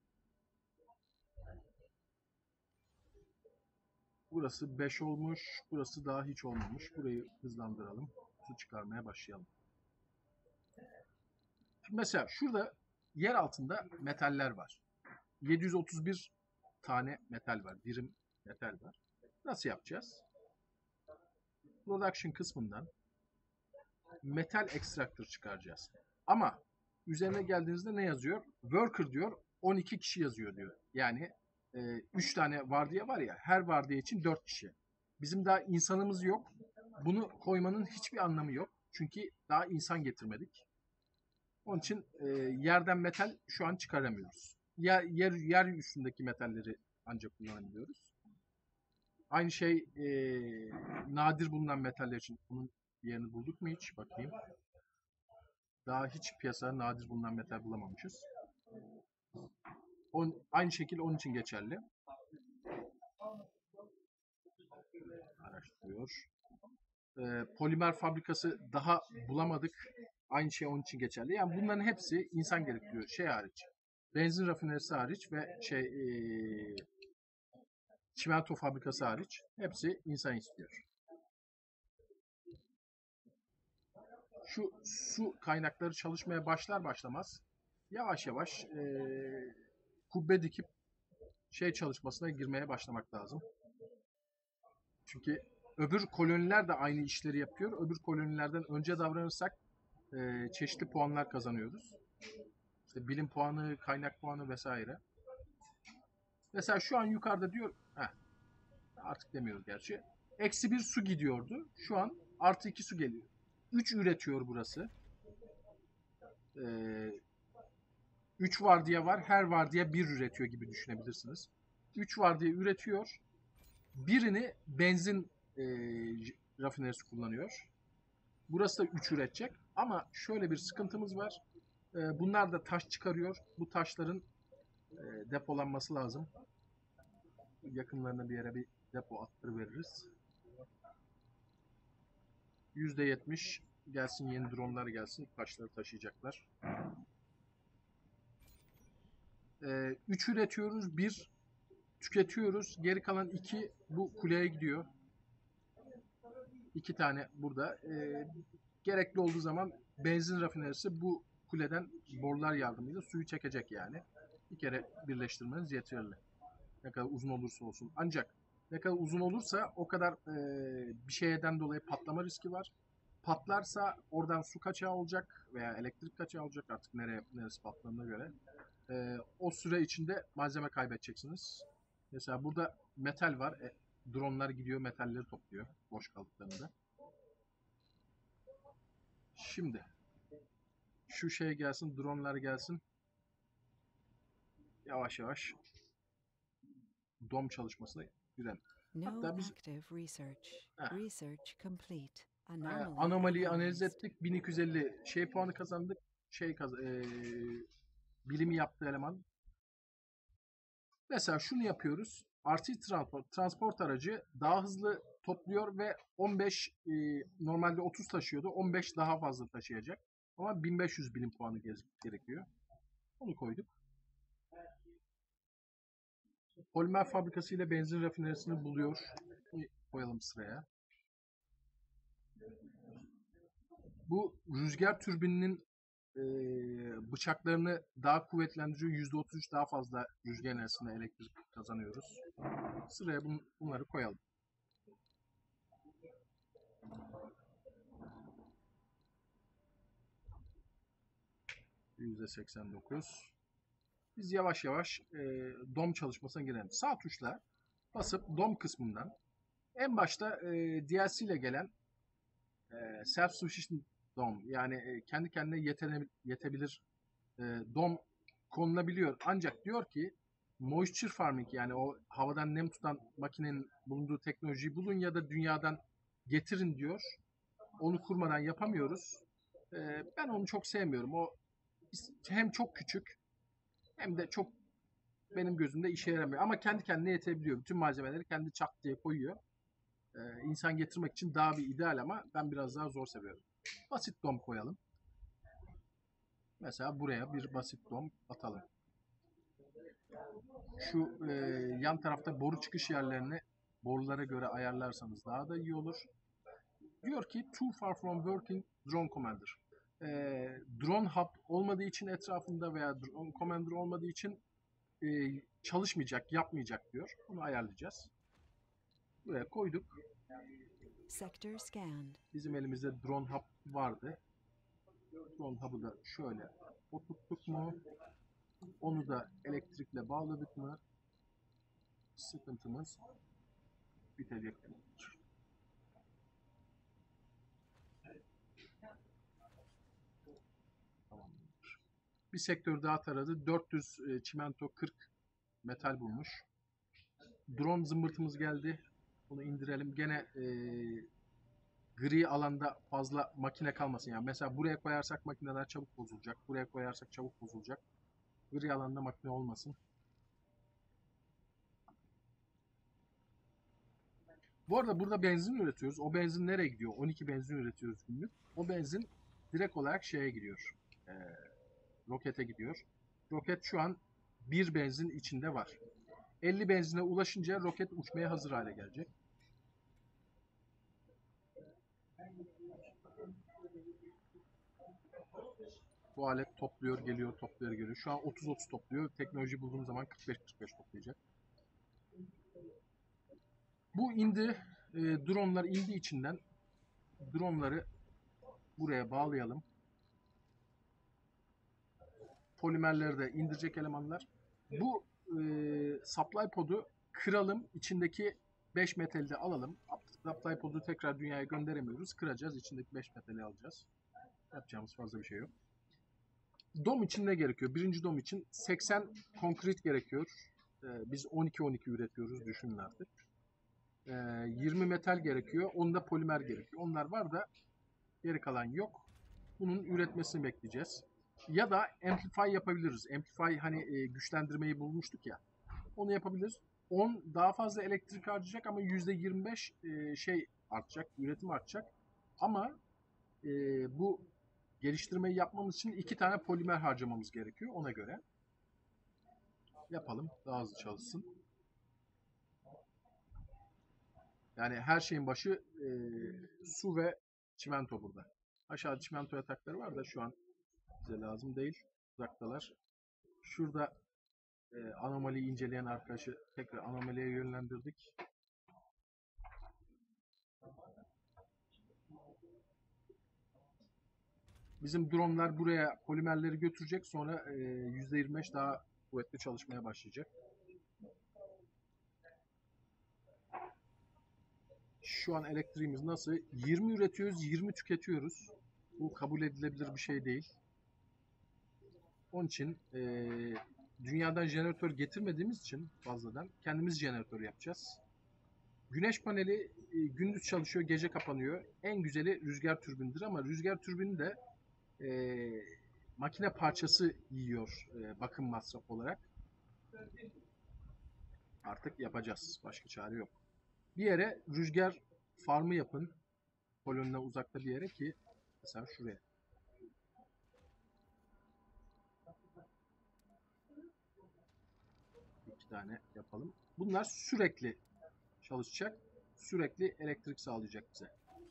Burası 5 olmuş. Burası daha hiç olmamış. Burayı hızlandıralım. Su çıkarmaya başlayalım. Şimdi mesela şurada yer altında metaller var. 731 tane metal var. Birim metal var. Nasıl yapacağız? Production kısmından metal extractor çıkaracağız. Ama üzerine geldiğinizde ne yazıyor? Worker diyor, 12 kişi yazıyor diyor. Yani 3 tane vardiya var ya, her vardiya için 4 kişi. Bizim daha insanımız yok. Bunu koymanın hiçbir anlamı yok. Çünkü daha insan getirmedik. Onun için yerden metal şu an çıkaramıyoruz. Yer üstündeki metalleri ancak kullanabiliyoruz. Aynı şey nadir bulunan metaller için. Bunun yerini bulduk mu hiç? Bakayım. Daha hiç piyasada nadir bulunan metal bulamamışız. Aynı şekilde onun için geçerli. Araştırıyor. Polimer fabrikası daha bulamadık. Aynı şey onun için geçerli. Yani bunların hepsi insan gerektiriyor. Şey hariç. Benzin rafinerisi hariç ve çimento fabrikası hariç hepsi insan istiyor. Şu su kaynakları çalışmaya başlar başlamaz yavaş yavaş kubbe dikip çalışmasına girmeye başlamak lazım. Çünkü öbür koloniler de aynı işleri yapıyor. Öbür kolonilerden önce davranırsak çeşitli puanlar kazanıyoruz. İşte bilim puanı, kaynak puanı vesaire. Mesela şu an yukarıda diyor, artık demiyoruz gerçi. -1 su gidiyordu. Şu an +2 su geliyor. 3 üretiyor burası. 3 vardiya var. Her vardiya 1 üretiyor gibi düşünebilirsiniz. 3 vardiya üretiyor. Birini benzin rafinerisi kullanıyor. Burası da 3 üretecek. Ama şöyle bir sıkıntımız var. Bunlar da taş çıkarıyor. Bu taşların depolanması lazım. Yakınlarına bir yere bir depo attırıveririz. %70 gelsin, yeni dronlar gelsin. Taşları taşıyacaklar. 3 üretiyoruz. 1 tüketiyoruz. Geri kalan 2 bu kuleye gidiyor. 2 tane burada. Gerekli olduğu zaman benzin rafinerisi bu kuleden borular yardımıyla suyu çekecek yani. Bir kere birleştirmeniz yeterli. Ne kadar uzun olursa olsun. Ancak ne kadar uzun olursa o kadar bir şeyden dolayı patlama riski var. Patlarsa oradan su kaçağı olacak veya elektrik kaçağı olacak, artık neresi patladığına göre. O süre içinde malzeme kaybedeceksiniz. Mesela burada metal var. Dronlar gidiyor, metalleri topluyor boş kaldıklarında. Şimdi şu şey gelsin, dronlar gelsin. Yavaş yavaş dom çalışmasına girelim. Hatta biz anomaliyi analiz ettik. 1250 puanı kazandık. Bilimi yaptı eleman. Mesela şunu yapıyoruz. RT transport aracı daha hızlı topluyor ve 15 normalde 30 taşıyordu. 15 daha fazla taşıyacak. Ama 1500 bilim puanı gerekiyor. Onu koyduk. Polimer fabrikası ile benzin rafinerisini buluyor. Koyalım sıraya. Bu rüzgar türbininin bıçaklarını daha kuvvetlendiriyor. %33 daha fazla rüzgar enerjisinde elektrik kazanıyoruz. Sıraya bunları koyalım. %89. Biz yavaş yavaş DOM çalışmasına girelim. Sağ tuşla basıp DOM kısmından en başta DLC ile gelen Self-Sufficient DOM, yani kendi kendine yetebilir DOM konulabiliyor. Ancak diyor ki Moisture Farming, yani o havadan nem tutan makinenin bulunduğu teknolojiyi bulun ya da dünyadan getirin diyor. Onu kurmadan yapamıyoruz. Ben onu çok sevmiyorum. O hem çok küçük hem de çok benim gözümde işe yaramıyor. Ama kendi kendine yetebiliyor. Bütün malzemeleri kendi çat diye koyuyor. İnsan getirmek için daha bir ideal ama ben biraz daha zor seviyorum. Basit dom koyalım. Mesela buraya bir basit dom atalım. Şu yan tarafta boru çıkış yerlerini borulara göre ayarlarsanız daha da iyi olur. Diyor ki too far from working drone commander. Drone hub olmadığı için etrafında veya drone commander olmadığı için çalışmayacak, yapmayacak diyor. Bunu ayarlayacağız. Buraya koyduk. Sector scanned. Bizim elimizde drone hub vardı. Drone hub'ı da şöyle oturttuk mu? Onu da elektrikle bağladık mı? Sıkıntımız bitecek. Tamamdır. Bir sektör daha taradı. 400 çimento, 40 metal bulmuş. Drone zımbırtımız geldi. Bunu indirelim. Gene gri alanda fazla makine kalmasın. Yani mesela buraya koyarsak makineler çabuk bozulacak. Buraya koyarsak çabuk bozulacak. Gri alanda makine olmasın. Bu arada burada benzin üretiyoruz. O benzin nereye gidiyor? 12 benzin üretiyoruz günlük. O benzin direkt olarak şeye gidiyor. Rokete gidiyor. Roket şu an bir benzin içinde var. 50 benzine ulaşınca roket uçmaya hazır hale gelecek. Bu alet topluyor, geliyor, topluyor, geliyor. Şu an 30-30 topluyor. Teknoloji bulduğum zaman 45-45 toplayacak. Bu indi. Dronlar indi içinden. Dronları buraya bağlayalım. Polimerleri de indirecek elemanlar. Bu supply pod'u kıralım. İçindeki 5 metali de alalım. Supply pod'u tekrar dünyaya gönderemiyoruz. Kıracağız. İçindeki 5 metali alacağız. Yapacağımız fazla bir şey yok. Dom için ne gerekiyor? Birinci dom için 80 konkrit gerekiyor. Biz 12-12 üretiyoruz. Düşünün artık. 20 metal gerekiyor. Onda polimer gerekiyor. Onlar var da geri kalan yok. Bunun üretmesini bekleyeceğiz. Ya da amplify yapabiliriz. Amplify hani güçlendirmeyi bulmuştuk ya. Onu yapabiliriz. 10 daha fazla elektrik harcayacak ama %25 şey artacak. Üretim artacak. Ama bu geliştirmeyi yapmamız için 2 tane polimer harcamamız gerekiyor. Ona göre yapalım. Daha hızlı çalışsın. Yani her şeyin başı su ve çimento burada. Aşağıda çimento yatakları var da şu an bize lazım değil. Uzaktalar. Şurada anomaliyi inceleyen arkadaşı tekrar anomaliye yönlendirdik. Bizim dronlar buraya polimerleri götürecek. Sonra %25 daha kuvvetli çalışmaya başlayacak. Şu an elektriğimiz nasıl? 20 üretiyoruz, 20 tüketiyoruz. Bu kabul edilebilir bir şey değil. Onun için dünyadan jeneratör getirmediğimiz için fazladan kendimiz jeneratör yapacağız. Güneş paneli gündüz çalışıyor, gece kapanıyor. En güzeli rüzgar türbinidir ama rüzgar türbini de makine parçası yiyor bakım masrafı olarak. Artık yapacağız. Başka çare yok. Bir yere rüzgar farmı yapın. Koloniden uzakta bir yere ki mesela şuraya. İki tane yapalım. Bunlar sürekli çalışacak. Sürekli elektrik sağlayacak bize.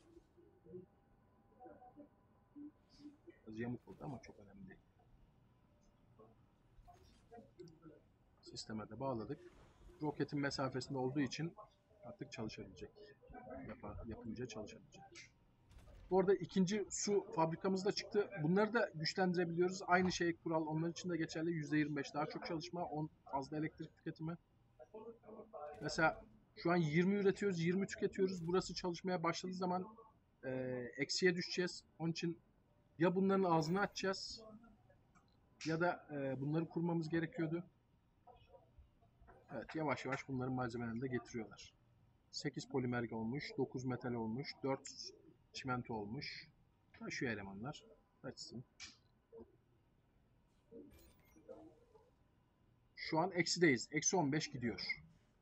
Biraz yamuk oldu ama çok önemli değil. Sisteme de bağladık. Roketin mesafesinde olduğu için artık çalışabilecek. Yapınca çalışabilecek. Bu arada ikinci su fabrikamız da çıktı. Bunları da güçlendirebiliyoruz. Aynı şey kural onlar için de geçerli. %25 daha çok çalışma, 10 fazla elektrik tüketimi. Mesela şu an 20 üretiyoruz, 20 tüketiyoruz. Burası çalışmaya başladığı zaman eksiye düşeceğiz. Onun için ya bunların ağzını açacağız ya da bunları kurmamız gerekiyordu. Evet, yavaş yavaş bunların malzemelerini de getiriyorlar. 8 polimer olmuş, 9 metal olmuş, 4 çimento olmuş. Şu elemanlar açsın. Şu an eksideyiz. Eksi 15 gidiyor.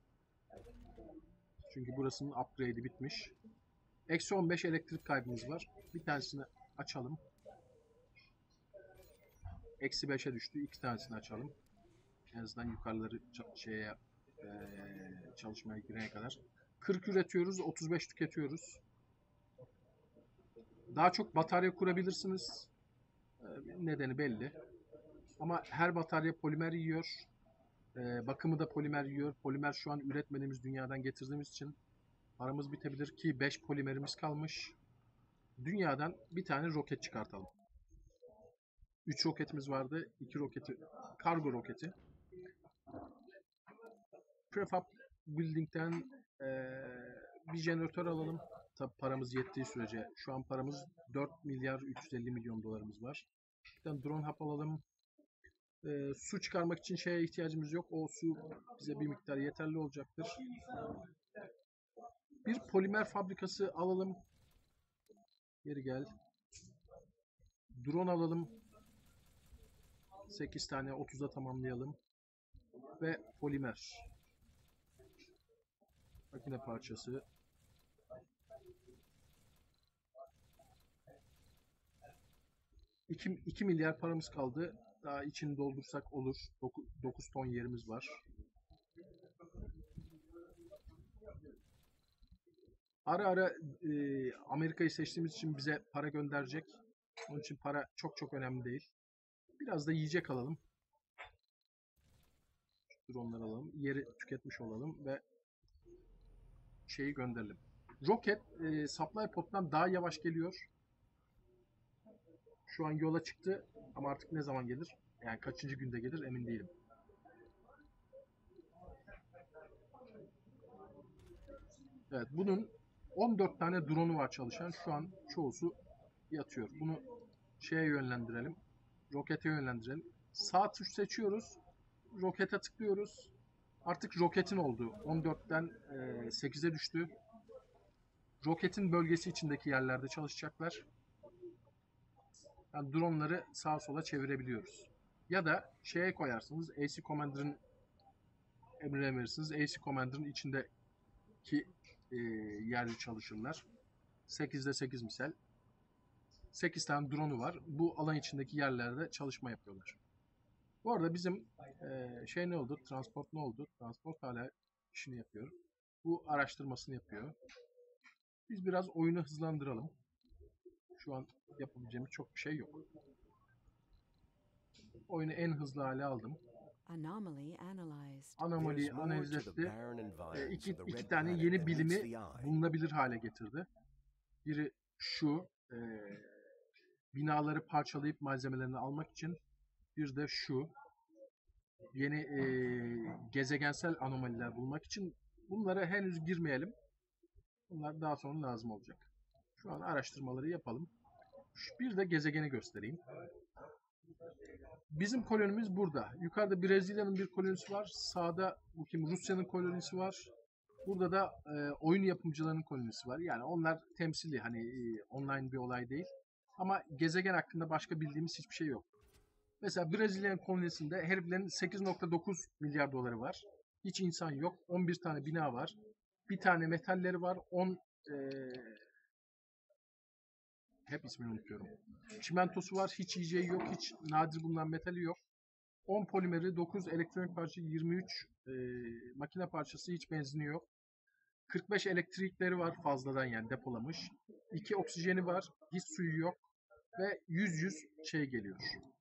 Çünkü burasının upgrade'i bitmiş. Eksi 15 elektrik kaybımız var. Bir tanesini açalım. Eksi 5'e düştü. İki tanesini açalım. En azından yukarıları çalışmaya girene kadar. 40 üretiyoruz, 35 tüketiyoruz. Daha çok batarya kurabilirsiniz. Nedeni belli. Ama her batarya polimer yiyor. Bakımı da polimer yiyor. Polimer şu an üretmediğimiz dünyadan getirdiğimiz için Paramız bitebilir ki 5 polimerimiz kalmış. Dünyadan bir tane roket çıkartalım. 3 roketimiz vardı. 2 roketi kargo roketi. Prefab Building'den bir jeneratör alalım. Tabi paramız yettiği sürece. Şu an paramız 4 milyar 350 milyon dolarımız var. Bir tane drone hub alalım. Su çıkarmak için şeye ihtiyacımız yok. O su bize bir miktar yeterli olacaktır. Bir polimer fabrikası alalım. Geri gel. Drone alalım. 8 tane 30'a tamamlayalım. Ve polimer. Makine parçası. $2 milyar paramız kaldı. Daha içini doldursak olur. 9 ton yerimiz var. Ara ara Amerika'yı seçtiğimiz için bize para gönderecek. Onun için para çok önemli değil. Biraz da yiyecek alalım. Dronlar alalım. Yeri tüketmiş olalım ve şeyi gönderelim. Roket supply pod'dan daha yavaş geliyor. Şu an yola çıktı ama artık ne zaman gelir? Yani kaçıncı günde gelir emin değilim. Evet, bunun 14 tane drone'u var çalışan. Şu an çoğusu yatıyor. Bunu şeye yönlendirelim. Rokete yönlendirelim. Sağ tuş seçiyoruz. Rokete tıklıyoruz. Artık roketin oldu. 14'ten 8'e düştü. Roketin bölgesi içindeki yerlerde çalışacaklar. Yani dronları sağa sola çevirebiliyoruz. Ya da şeye koyarsınız. AC Commander'ın emrine verirsiniz. AC Commander'ın içindeki yerde çalışırlar. 8'de 8 misal. 8 tane drone'u var. Bu alan içindeki yerlerde çalışma yapıyorlar. Bu arada bizim şey ne oldu? Transport ne oldu? Transport hala işini yapıyor. Bu araştırmasını yapıyor. Biz biraz oyunu hızlandıralım. Şu an yapabileceğimiz çok bir şey yok. Oyunu en hızlı hale aldım. Anomaliyi analiz etti. İki tane yeni bilimi bulunabilir hale getirdi. Biri şu, binaları parçalayıp malzemelerini almak için. Bir de şu, yeni gezegensel anomaliler bulmak için. Bunlara henüz girmeyelim. Bunlar daha sonra lazım olacak. Şu an araştırmaları yapalım. Bir de gezegeni göstereyim. Bizim kolonimiz burada. Yukarıda Brezilya'nın bir kolonisi var. Sağda Rusya'nın kolonisi var. Burada da oyun yapımcılarının kolonisi var. Yani onlar temsili, hani online bir olay değil. Ama gezegen hakkında başka bildiğimiz hiçbir şey yok. Mesela Brezilya'nın kolonisinde heriflerin 8.9 milyar doları var. Hiç insan yok. 11 tane bina var. Bir tane metalleri var. 10 hep ismini unutuyorum. Çimentosu var. Hiç yiyeceği yok. Hiç nadir bulunan metali yok. 10 polimeri, 9 elektronik parça, 23 makine parçası, hiç benzini yok. 45 elektrikleri var fazladan, yani depolamış. 2 oksijeni var. Hiç suyu yok. Ve 100 şey geliyor.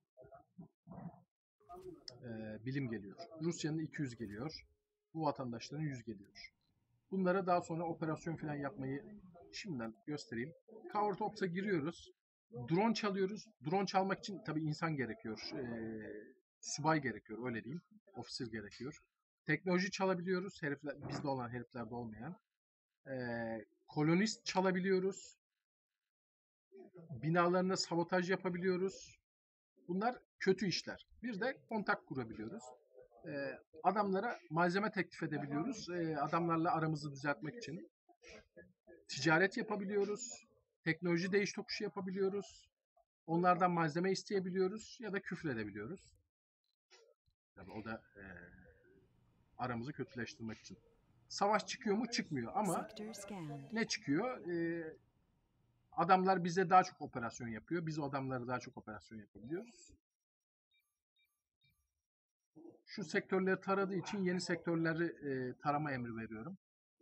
Bilim geliyor. Rusya'nın 200 geliyor. Bu vatandaşların 100 geliyor. Bunlara daha sonra operasyon falan yapmayı şimdiden göstereyim. Covert Ops'a giriyoruz. Drone çalıyoruz. Drone çalmak için tabii insan gerekiyor. Subay gerekiyor, öyle diyeyim. Officer gerekiyor. Teknoloji çalabiliyoruz. Herifler, bizde olan heriflerde olmayan. Kolonist çalabiliyoruz. Binalarına sabotaj yapabiliyoruz. Bunlar kötü işler. Bir de kontak kurabiliyoruz. Adamlara malzeme teklif edebiliyoruz. Adamlarla aramızı düzeltmek için. Ticaret yapabiliyoruz. Teknoloji değiş tokuşu yapabiliyoruz. Onlardan malzeme isteyebiliyoruz ya da küfür edebiliyoruz. Tabii o da aramızı kötüleştirmek için. Savaş çıkıyor mu? Çıkmıyor ama ne çıkıyor? Adamlar bize daha çok operasyon yapıyor. Biz o adamlara daha çok operasyon yapabiliyoruz. Şu sektörleri taradığı için yeni sektörleri tarama emri veriyorum.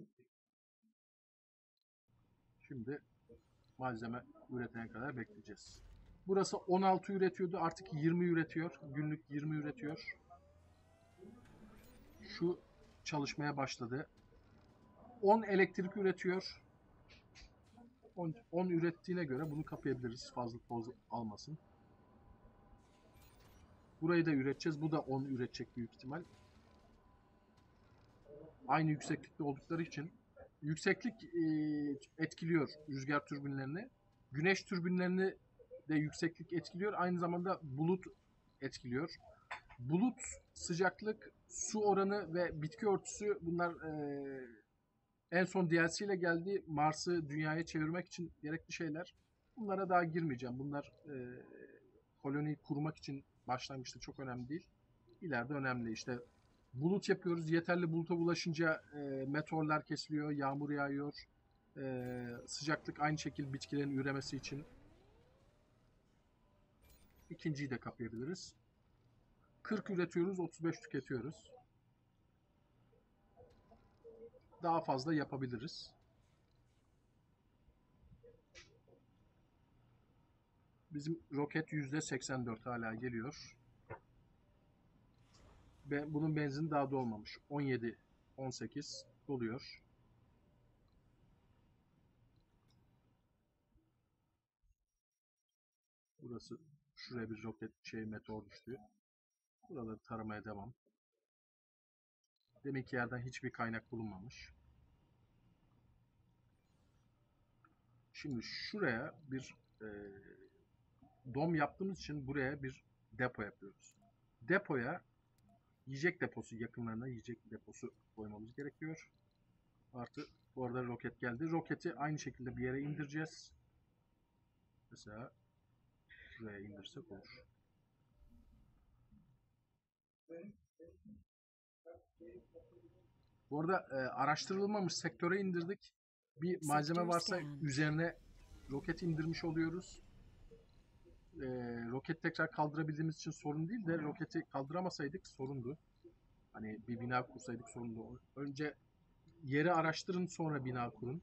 Şimdi malzeme üretene kadar bekleyeceğiz. Burası 16 üretiyordu. Artık 20 üretiyor. Günlük 20 üretiyor. Şu çalışmaya başladı. 10 elektrik üretiyor. 10 ürettiğine göre bunu kapayabiliriz. Fazla toz almasın. Burayı da üreteceğiz. Bu da 10 üretecek büyük ihtimal. Aynı yükseklikte oldukları için. Yükseklik etkiliyor rüzgar türbinlerini. Güneş türbinlerini de yükseklik etkiliyor. Aynı zamanda bulut etkiliyor. Bulut, sıcaklık, su oranı ve bitki örtüsü, bunlar en son DLC ile geldi. Mars'ı dünyaya çevirmek için gerekli şeyler. Bunlara daha girmeyeceğim. Bunlar koloniyi kurmak için başlangıçta çok önemli değil. İleride önemli. İşte bulut yapıyoruz. Yeterli buluta ulaşınca meteorlar kesiliyor, yağmur yağıyor. Sıcaklık aynı şekilde bitkilerin üremesi için. İkinciyi de kapayabiliriz. 40 üretiyoruz, 35 tüketiyoruz. Daha fazla yapabiliriz. Bizim roket %84 hala geliyor. Bunun benzini daha dolmamış. 17, 18 doluyor. Burası, şuraya bir roket meteor düştü. Buraları taramaya devam. Deminki yerden hiçbir kaynak bulunmamış. Şimdi şuraya bir dom yaptığımız için buraya bir depo yapıyoruz. Depoya yiyecek deposu, yakınlarına yiyecek deposu koymamız gerekiyor. Artı bu arada roket geldi. Roketi aynı şekilde bir yere indireceğiz. Mesela şuraya indirsek olur. Bu arada araştırılmamış sektöre indirdik. Bir malzeme varsa üzerine roket indirmiş oluyoruz. Roket tekrar kaldırabildiğimiz için sorun değil de roketi kaldıramasaydık sorundu. Hani bir bina kursaydık sorundu. Önce yeri araştırın, sonra bina kurun.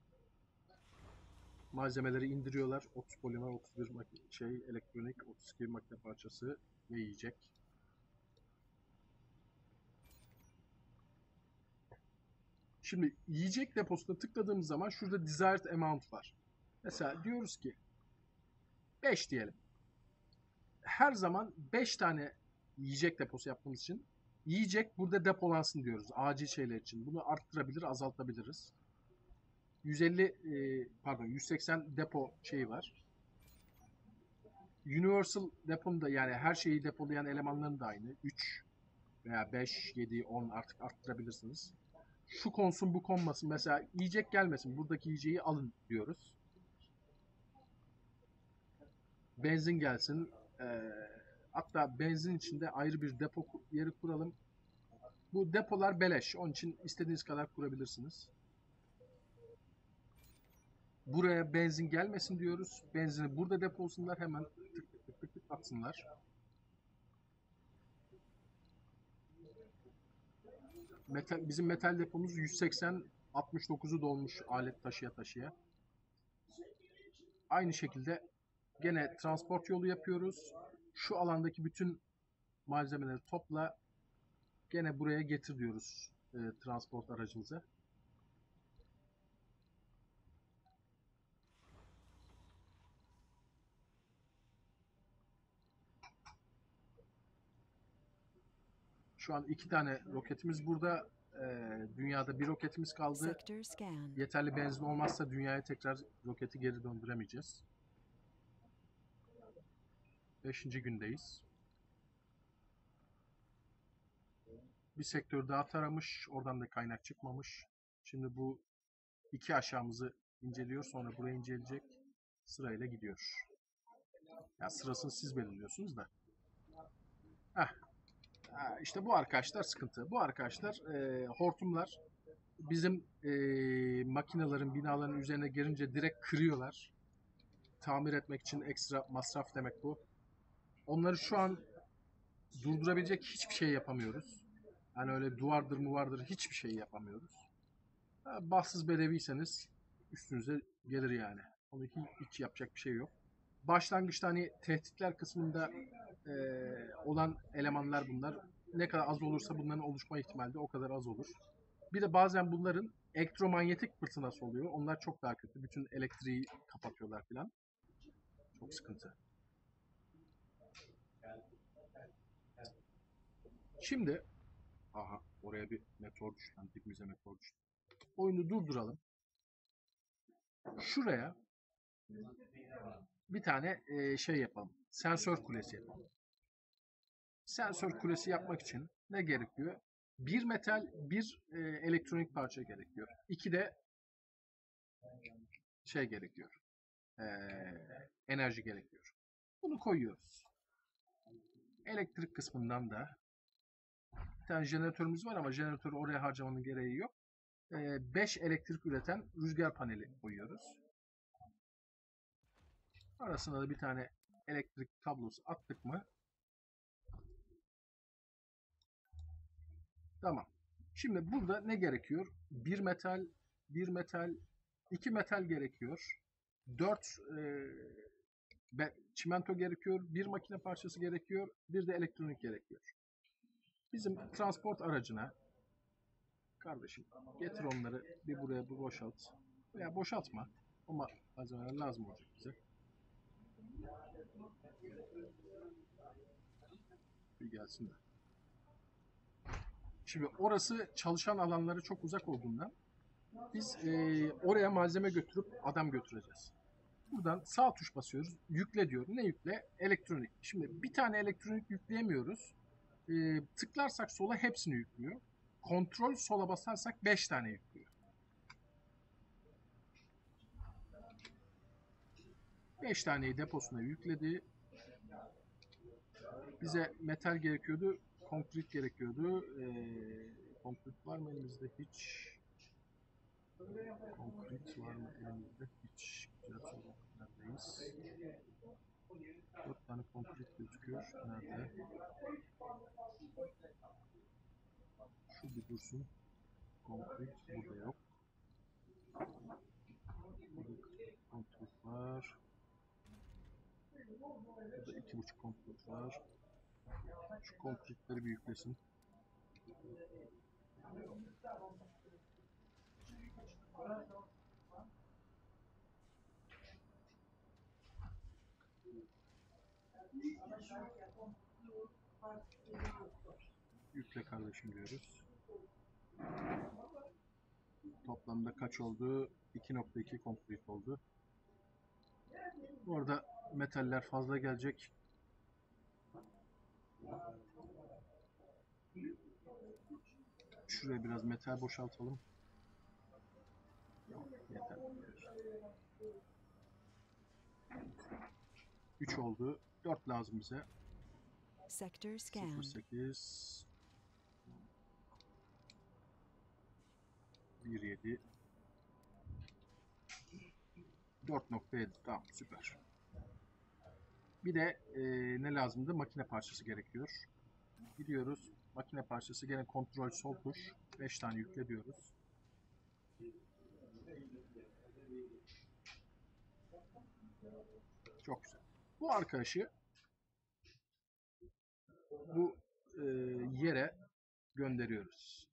Malzemeleri indiriyorlar. 30 polimer, 31 elektronik, 32 makine parçası ve yiyecek. Şimdi yiyecek deposuna tıkladığımız zaman şurada desired amount var. Mesela diyoruz ki 5 diyelim. Her zaman 5 tane yiyecek deposu yaptığımız için yiyecek burada depolansın diyoruz acil şeyler için. Bunu arttırabilir, azaltabiliriz. 180 depo şeyi var. Universal depomda, yani her şeyi depolayan elemanların da aynı. 3 veya 5, 7, 10 artık arttırabilirsiniz. Şu konsun, bu konmasın. Mesela yiyecek gelmesin. Buradaki yiyeceği alın diyoruz. Benzin gelsin. Hatta benzin içinde ayrı bir depo yeri kuralım. Bu depolar beleş. Onun için istediğiniz kadar kurabilirsiniz. Buraya benzin gelmesin diyoruz. Benzini burada deposunlar. Hemen tık tık tık tık tık atsınlar. Bizim metal depomuz 180, 69'u dolmuş alet taşıya taşıya. Aynı şekilde gene transport yolu yapıyoruz. Şu alandaki bütün malzemeleri topla, gene buraya getir diyoruz transport aracımıza. Şu an 2 tane roketimiz burada. Dünyada bir roketimiz kaldı. Yeterli benzin olmazsa dünyaya tekrar roketi geri döndüremeyeceğiz. 5. gündeyiz. Bir sektör daha taramış. Oradan da kaynak çıkmamış. Şimdi bu iki aşağımızı inceliyor. Sonra burayı inceleyecek. Sırayla gidiyor. Ya sırasını siz belirliyorsunuz da. Heh. İşte bu arkadaşlar sıkıntı. Bu arkadaşlar hortumlar bizim makinelerin, binaların üzerine gelince direkt kırıyorlar. Tamir etmek için ekstra masraf demek bu. Onları şu an durdurabilecek hiçbir şey yapamıyoruz. Yani öyle duvardır muvardır hiçbir şey yapamıyoruz. Bahtsız bedeviyseniz üstünüze gelir yani. Onu hiç yapacak bir şey yok. Başlangıçta hani tehditler kısmında olan elemanlar bunlar. Ne kadar az olursa bunların oluşma ihtimali de o kadar az olur. Bir de bazen bunların Elektromanyetik fırtınası oluyor. Onlar çok daha kötü. Bütün elektriği kapatıyorlar filan. Çok sıkıntı. Şimdi aha oraya bir meteor düştü. Yani dibimize meteor düştü. Oyunu durduralım. Şuraya bir tane şey yapalım. Sensör kulesi yapalım. Sensör kulesi yapmak için ne gerekiyor? Bir metal, bir elektronik parça gerekiyor. İki de şey gerekiyor. E, enerji gerekiyor. Bunu koyuyoruz. Elektrik kısmından da bir tane jeneratörümüz var ama jeneratörü oraya harcamanın gereği yok. 5 elektrik üreten rüzgar paneli koyuyoruz. Arasına da bir tane elektrik kablosu attık mı? Tamam. Şimdi burada ne gerekiyor? Bir metal, iki metal gerekiyor. 4 çimento gerekiyor. Bir makine parçası gerekiyor. Bir de elektronik gerekiyor. Bizim transport aracına kardeşim getir onları bir buraya bir boşalt. Veya boşaltma. Ama malzemeler lazım olacak bize. Bir gelsin de. Şimdi orası çalışan alanları çok uzak olduğundan biz oraya malzeme götürüp adam götüreceğiz. Buradan sağ tuş basıyoruz. Yükle diyor. Ne yükle? Elektronik. Şimdi bir tane elektronik yükleyemiyoruz. Tıklarsak sola hepsini yüklüyor. Kontrol sola basarsak 5 tane yüklüyor. 5 taneyi deposuna yükledi. Bize metal gerekiyordu. Konkrit gerekiyordu. Konkrit var mı elimizde? Hiç. Konkrit var mı elimizde? Hiç. Güzel soru. Neredeyiz? 4 tane konkrit gözüküyor. Nerede? Şu bir dursun. Konkrit burada yok. Burada konkrit var. Burada 2,5 konkrit var. Şu konkritleri bir yüklesin. Yükle kardeşim diyoruz. Toplamda kaç oldu? 2,2 konkrit oldu. Bu arada metaller fazla gelecek. Şuraya biraz metal boşaltalım. Yeter. 3 oldu. 4 lazım bize. Sector scan. 08 17 4,7. Tamam, süper. Bir de ne lazımdı? Makine parçası gerekiyor. Gidiyoruz. Makine parçası gene kontrol sol tuş. 5 tane yükle diyoruz. Çok güzel. Bu arkadaşı bu yere gönderiyoruz.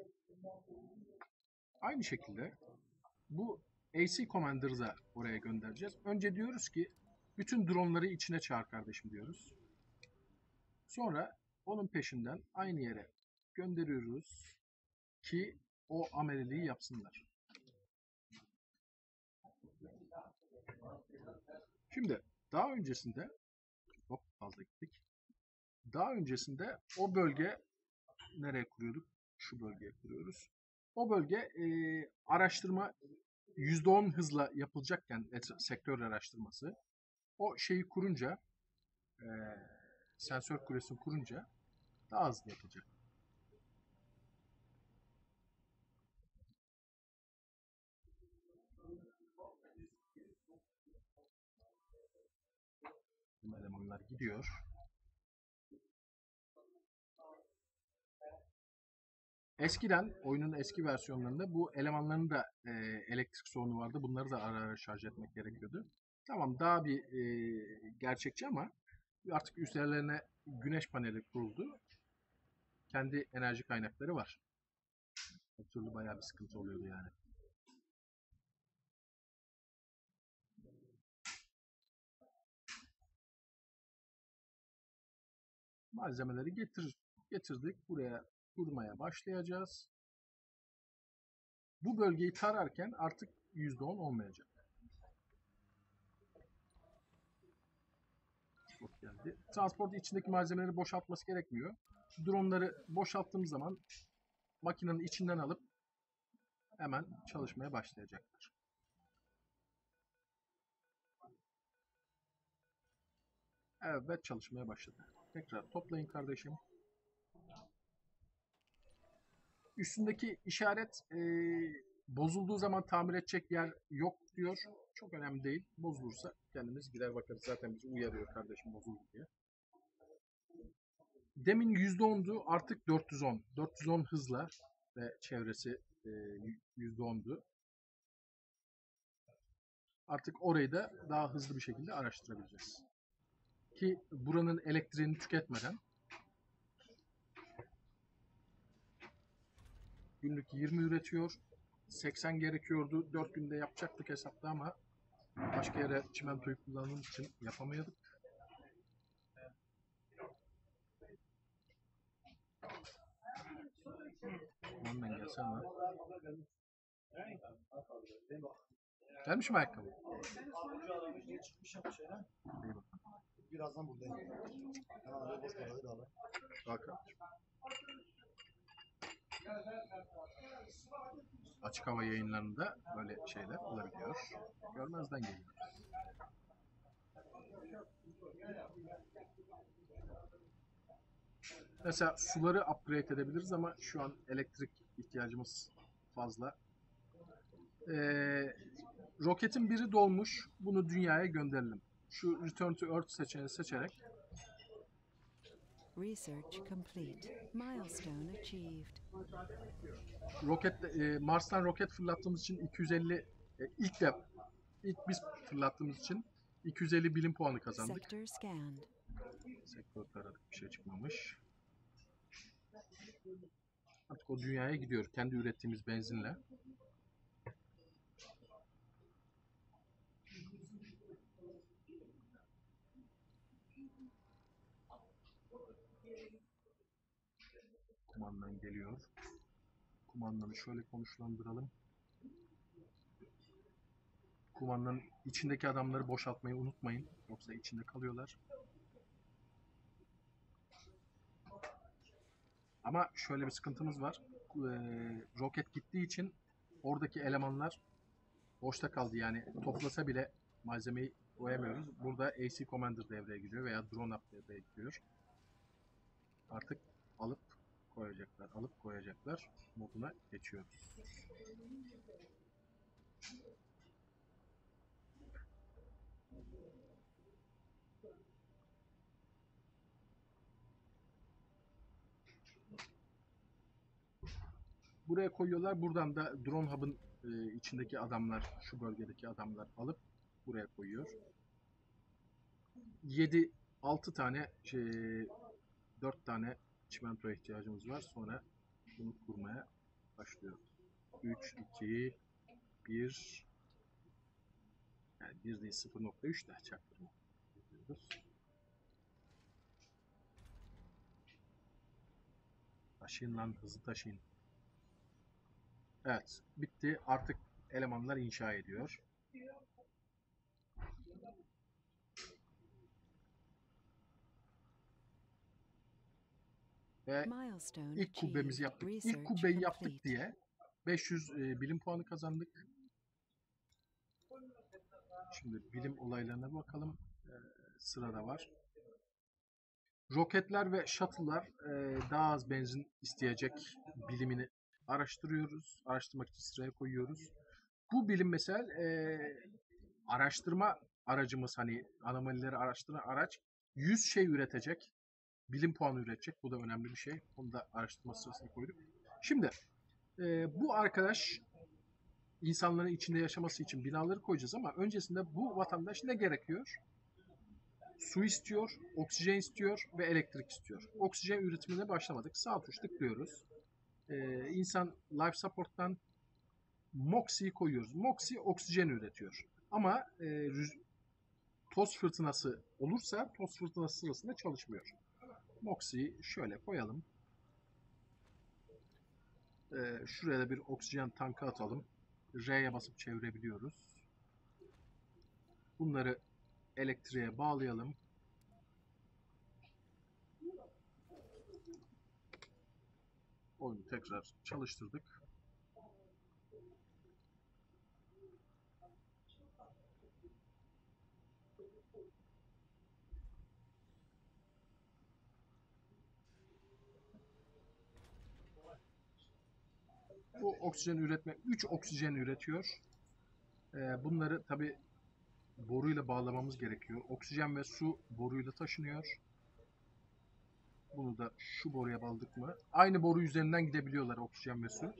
Aynı şekilde bu AC Commander'ı da oraya göndereceğiz. Önce diyoruz ki bütün dronları içine çağır kardeşim diyoruz. Sonra onun peşinden aynı yere gönderiyoruz ki o ameliliği yapsınlar. Şimdi daha öncesinde fazla gittik. Daha öncesinde o bölge nereye kuruyorduk? Şu bölgeye kuruyoruz. O bölge araştırma %10 hızla yapılacakken sektör araştırması o şeyi kurunca sensör kulesini kurunca daha hızlı yapılacak. Elemanlar gidiyor. Eskiden oyunun eski versiyonlarında bu elemanların da elektrik sorunu vardı. Bunları da ara ara şarj etmek gerekiyordu. Tamam, daha bir gerçekçi ama artık üzerlerine güneş paneli kuruldu. Kendi enerji kaynakları var. O türlü bayağı bir sıkıntı oluyordu yani. Malzemeleri getirdik. Buraya kurmaya başlayacağız. Bu bölgeyi tararken artık %10 olmayacak. Çok geldi. Transport içindeki malzemeleri boşaltması gerekmiyor. Dronları boşalttığımız zaman makinenin içinden alıp hemen çalışmaya başlayacaklar. Evet, çalışmaya başladı. Tekrar toplayın kardeşim. Üstündeki işaret bozulduğu zaman tamir edecek yer yok diyor. Çok önemli değil. Bozulursa kendimiz gider bakarız. Zaten bizi uyarıyor kardeşim bozuldu diye. Demin %10'du, artık 410. 410 hızla ve çevresi %10'du. Artık orayı da daha hızlı bir şekilde araştırabileceğiz. Ki buranın elektriğini tüketmeden günlük 20 üretiyor. 80 gerekiyordu. 4 günde yapacaktık hesapta ama başka yere çimentoyu kullandığımız için yapamayadık. Ondan gelsene lan. Gelmiş mi ayakkabı? Birazdan buradayım. Hemen boş kaldı da abi. Bak. Açık hava yayınlarında böyle şeyler olabiliyor. Görmezden geliyor. Mesela suları upgrade edebiliriz ama şu an elektrik ihtiyacımız fazla. Roketin biri dolmuş. Bunu dünyaya gönderelim. Şu Return to Earth seçeneğini seçerek Research complete. Milestone achieved. Mars'tan roket fırlattığımız için 250 ilk biz fırlattığımız için 250 bilim puanı kazandık. Sector scanned. Sektör taradık, bir şey çıkmamış. Artık o dünyaya gidiyor kendi ürettiğimiz benzinle. Kumandan geliyor. Kumandanı şöyle konuşlandıralım. Kumandanın içindeki adamları boşaltmayı unutmayın. Yoksa içinde kalıyorlar. Ama şöyle bir sıkıntımız var. Roket gittiği için oradaki elemanlar boşta kaldı. Yani toplasa bile malzemeyi koyamıyoruz. Burada AC Commander devreye giriyor veya Drone Hub devreye giriyor. Artık alıp koyacaklar moduna geçiyoruz. Buraya koyuyorlar. Buradan da Drone Hub'ın içindeki adamlar, şu bölgedeki adamlar alıp buraya koyuyor. 6 tane 4 tane çimentoya ihtiyacımız var. Sonra bunu kurmaya başlıyoruz. 3, 2, 1, yani 1 değil 0.3 de çaktırma yapıyoruz. Taşıyın lan, hızlı taşıyın. Evet, bitti. Artık elemanlar inşa ediyor. Ve ilk kubbemizi yaptık. İlk kubbeyi yaptık diye 500 bilim puanı kazandık. Şimdi bilim olaylarına bakalım. Sırada var. Roketler ve shuttle'lar daha az benzin isteyecek bilimini araştırıyoruz. Araştırmak için sıraya koyuyoruz. Bu bilim mesela araştırma aracımız, hani anomalileri araştıran araç 100 şey üretecek. Bilim puanı üretecek. Bu da önemli bir şey. Onu da araştırma sırasına koyduk. Şimdi bu arkadaş insanların içinde yaşaması için binaları koyacağız ama öncesinde bu vatandaş ne gerekiyor? Su istiyor, oksijen istiyor ve elektrik istiyor. Oksijen üretimine başlamadık. Sağ tuş tıklıyoruz. İnsan life support'tan Moxie'yi koyuyoruz. Moxie oksijen üretiyor. Ama toz fırtınası olursa toz fırtınası sırasında çalışmıyor. Moxie'yi şöyle koyalım. Şuraya da bir oksijen tankı atalım. R'ye basıp çevirebiliyoruz. Bunları elektriğe bağlayalım. Oyunu tekrar çalıştırdık. Bu oksijen üretme 3 oksijen üretiyor. Bunları tabi boruyla bağlamamız gerekiyor. Oksijen ve su boruyla taşınıyor. Bunu da şu boruya bağladık mı? Aynı boru üzerinden gidebiliyorlar oksijen ve su.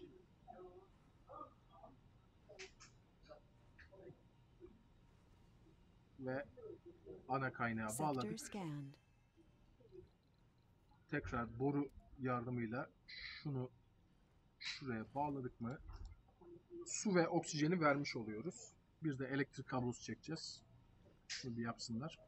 Ve ana kaynağa Sector bağladık. scanned. Tekrar boru yardımıyla şunu şuraya bağladık mı? Su ve oksijeni vermiş oluyoruz. Bir de elektrik kablosu çekeceğiz. Şunu bir yapsınlar.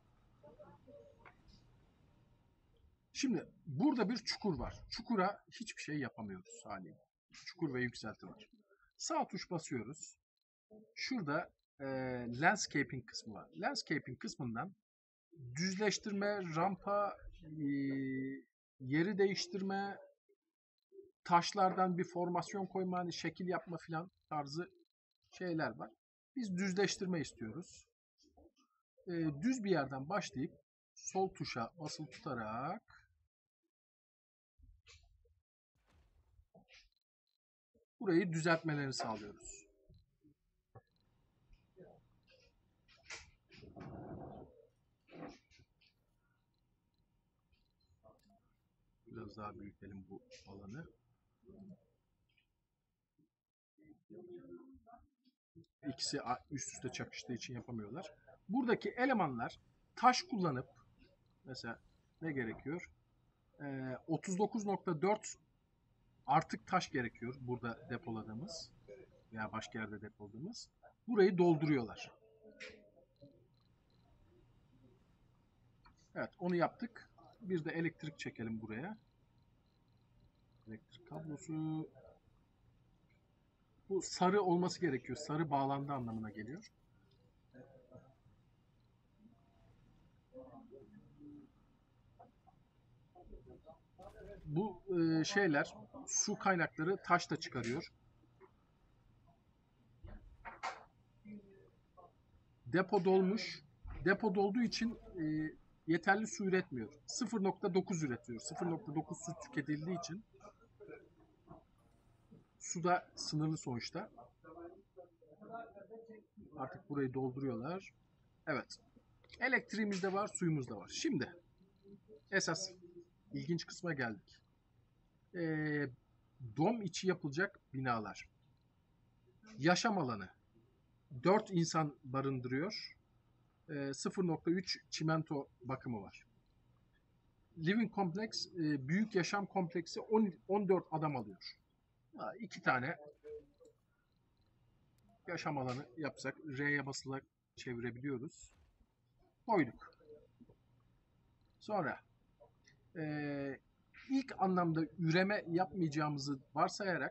Şimdi burada bir çukur var. Çukura hiçbir şey yapamıyoruz haliyle. Çukur ve yükselti var. Sağ tuş basıyoruz. Şurada landscaping kısmı var. Landscaping kısmından düzleştirme, rampa, yeri değiştirme, taşlardan bir formasyon koyma, hani şekil yapma filan tarzı şeyler var. Biz düzleştirme istiyoruz. Düz bir yerden başlayıp sol tuşa basılı tutarak burayı düzeltmelerini sağlıyoruz. Biraz daha büyütelim bu alanı. İkisi üst üste çakıştığı için yapamıyorlar. Buradaki elemanlar taş kullanıp mesela ne gerekiyor? 39.4 artık taş gerekiyor burada depoladığımız veya başka yerde depoladığımız. Burayı dolduruyorlar. Evet, onu yaptık. Bir de elektrik çekelim buraya. Elektrik kablosu. Bu sarı olması gerekiyor. Sarı bağlandı anlamına geliyor. Bu şeyler, su kaynakları taş da çıkarıyor. Depo dolmuş. Depo dolduğu için yeterli su üretmiyor. 0.9 üretiyor. 0.9 su tüketildiği için su da sınırlı sonuçta. Artık burayı dolduruyorlar. Evet. Elektriğimiz de var, suyumuz da var. Şimdi esas ilginç kısma geldik. Dom içi yapılacak binalar. Yaşam alanı. 4 insan barındırıyor. 0.3 çimento bakımı var. Living Complex, büyük yaşam kompleksi 14 adam alıyor. 2 tane yaşam alanı yapsak R'ye basılarak çevirebiliyoruz. Koyduk. Sonra ilk anlamda üreme yapmayacağımızı varsayarak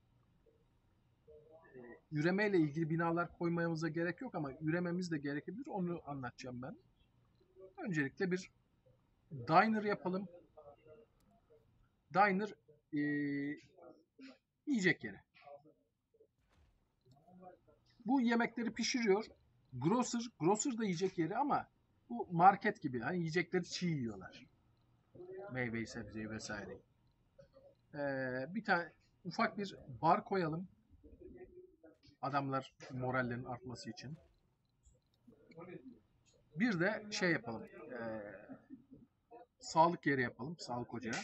üremeyle ilgili binalar koymamıza gerek yok ama ürememiz de gerekebilir. Onu anlatacağım ben. Öncelikle bir diner yapalım. Diner yiyecek yeri. Bu yemekleri pişiriyor. Grocer da yiyecek yeri ama bu market gibi. Hani yiyecekleri çiğ yiyorlar. Meyveyi, sebzeyi vesaire. Bir tane ufak bir bar koyalım. Adamlar morallerinin artması için. Bir de şey yapalım. Sağlık yeri yapalım. Sağlık ocağı.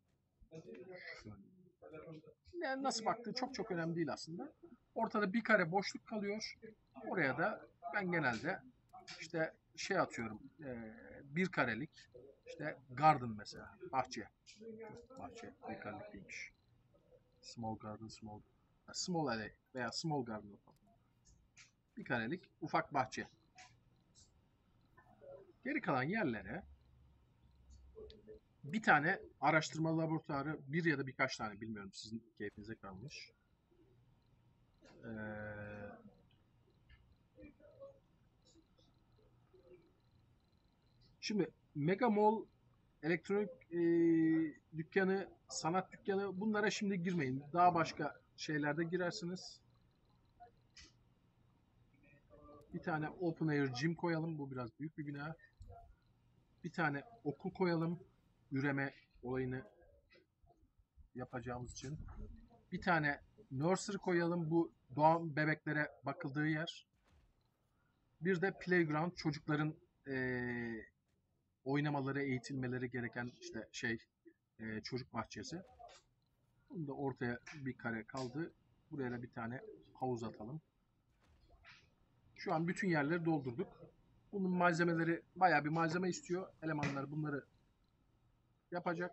Yani nasıl baktığı çok önemli değil aslında. Ortada bir kare boşluk kalıyor. Oraya da ben genelde işte şey atıyorum. Bir karelik işte garden mesela. Bahçe. Bahçe bir karelik değilmiş. Small garden, small alley veya small garden yapalım. Bir karelik ufak bahçe. Geri kalan yerlere bir tane araştırma laboratuvarı, bir ya da birkaç tane, bilmiyorum, sizin keyfinize kalmış. Şimdi Mega Mall, elektronik dükkanı, sanat dükkanı, bunlara şimdi girmeyin. Daha başka şeylerde girersiniz. Bir tane open air gym koyalım. Bu biraz büyük bir bina. Bir tane okul koyalım. Üreme olayını yapacağımız için. Bir tane nursery koyalım. Bu doğan bebeklere bakıldığı yer. Bir de playground, çocukların oynamaları, eğitilmeleri gereken işte çocuk bahçesi. Bunu da ortaya bir kare kaldı. Buraya da bir tane havuz atalım. Şu an bütün yerleri doldurduk. Bunun malzemeleri, bayağı bir malzeme istiyor. Elemanlar bunları yapacak.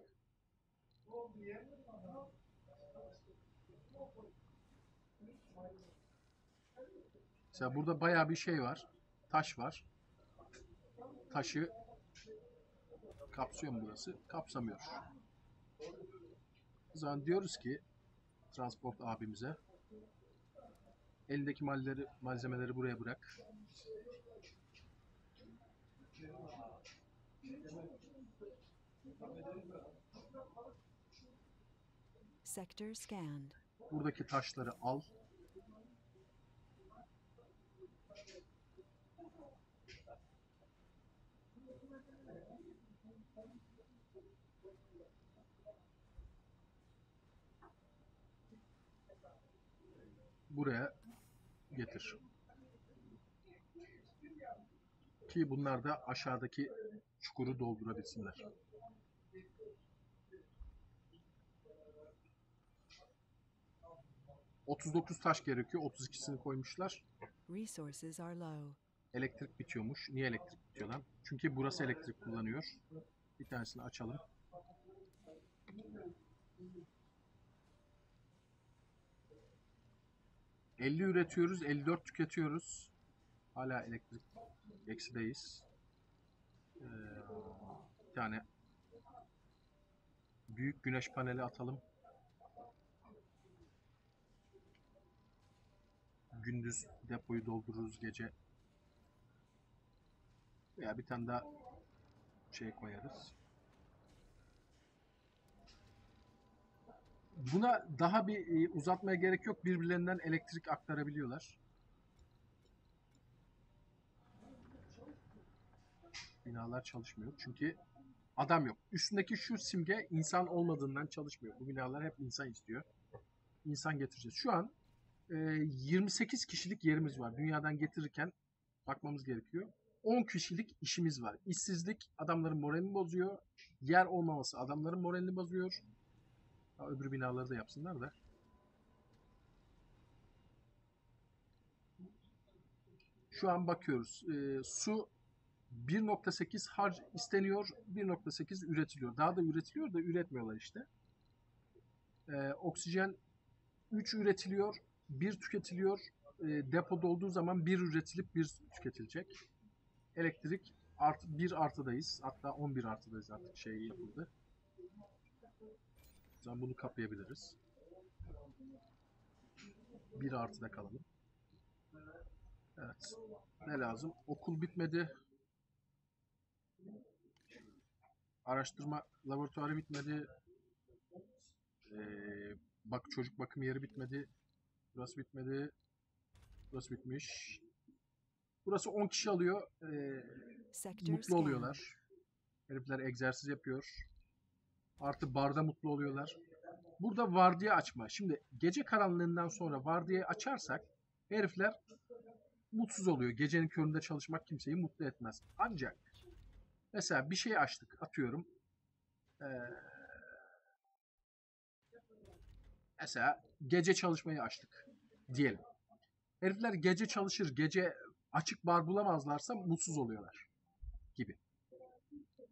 Mesela burada bayağı bir şey var. Taş var. Taşı kapsıyor mu burası? Kapsamıyor. O zaman diyoruz ki transport abimize, elindeki malzemeleri buraya bırak. Sector scanned. Buradaki taşları al. Buraya getir. Ki bunlar da aşağıdaki çukuru doldurabilsinler. ...39 taş gerekiyor. 32'sini koymuşlar. Resources are low. Elektrik bitiyormuş. Niye elektrik bitiyor lan? Çünkü burası elektrik kullanıyor. Bir tanesini açalım. ...50 üretiyoruz, 54 tüketiyoruz. Hala elektrik eksideyiz. Bir tane büyük güneş paneli atalım. Gündüz depoyu doldururuz, gece veya bir tane daha koyarız. Buna daha bir uzatmaya gerek yok. Birbirlerinden elektrik aktarabiliyorlar. Binalar çalışmıyor. Çünkü adam yok. Üstündeki şu simge insan olmadığından çalışmıyor. Bu binalar hep insan istiyor. İnsan getireceğiz. Şu an 28 kişilik yerimiz var. Dünyadan getirirken bakmamız gerekiyor. 10 kişilik işimiz var. İşsizlik adamların moralini bozuyor. Yer olmaması adamların moralini bozuyor. Daha öbür binaları da yapsınlar da. Şu an bakıyoruz. Su 1.8 harc isteniyor. 1.8 üretiliyor. Daha da üretiliyor da üretmiyorlar işte. Oksijen 3 üretiliyor. 1 tüketiliyor. Depoda olduğu zaman 1 üretilip 1 tüketilecek. Elektrik 1 artıdayız. Hatta 11 artıdayız, artık yapıldı. O zaman bunu kapayabiliriz. 1 artıda kalalım. Evet. Ne lazım? Okul bitmedi. Araştırma laboratuvarı bitmedi. Çocuk bakım yeri bitmedi. Burası bitmedi. Burası bitmiş. Burası 10 kişi alıyor. Mutlu oluyorlar. Herifler egzersiz yapıyor. Artı barda mutlu oluyorlar. Burada vardiya açma. Şimdi gece karanlığından sonra vardiyayı açarsak herifler mutsuz oluyor. Gecenin köründe çalışmak kimseyi mutlu etmez. Ancak mesela bir şey açtık. Atıyorum. Mesela gece çalışmayı açtık diyelim. Herifler gece çalışır, gece açık bar bulamazlarsa mutsuz oluyorlar gibi.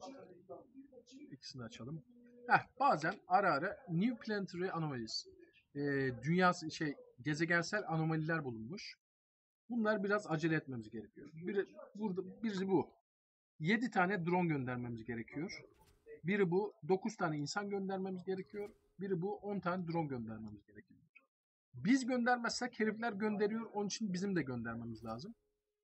İkisini açalım. Bazen ara ara New Planetary Anomalies. dünya gezegensel anomaliler bulunmuş. Bunlar biraz acele etmemiz gerekiyor. Biri bu. 7 tane drone göndermemiz gerekiyor. Biri bu. 9 tane insan göndermemiz gerekiyor. Biri bu. 10 tane drone göndermemiz gerekiyor. Biz göndermezsek herifler gönderiyor. Onun için bizim de göndermemiz lazım.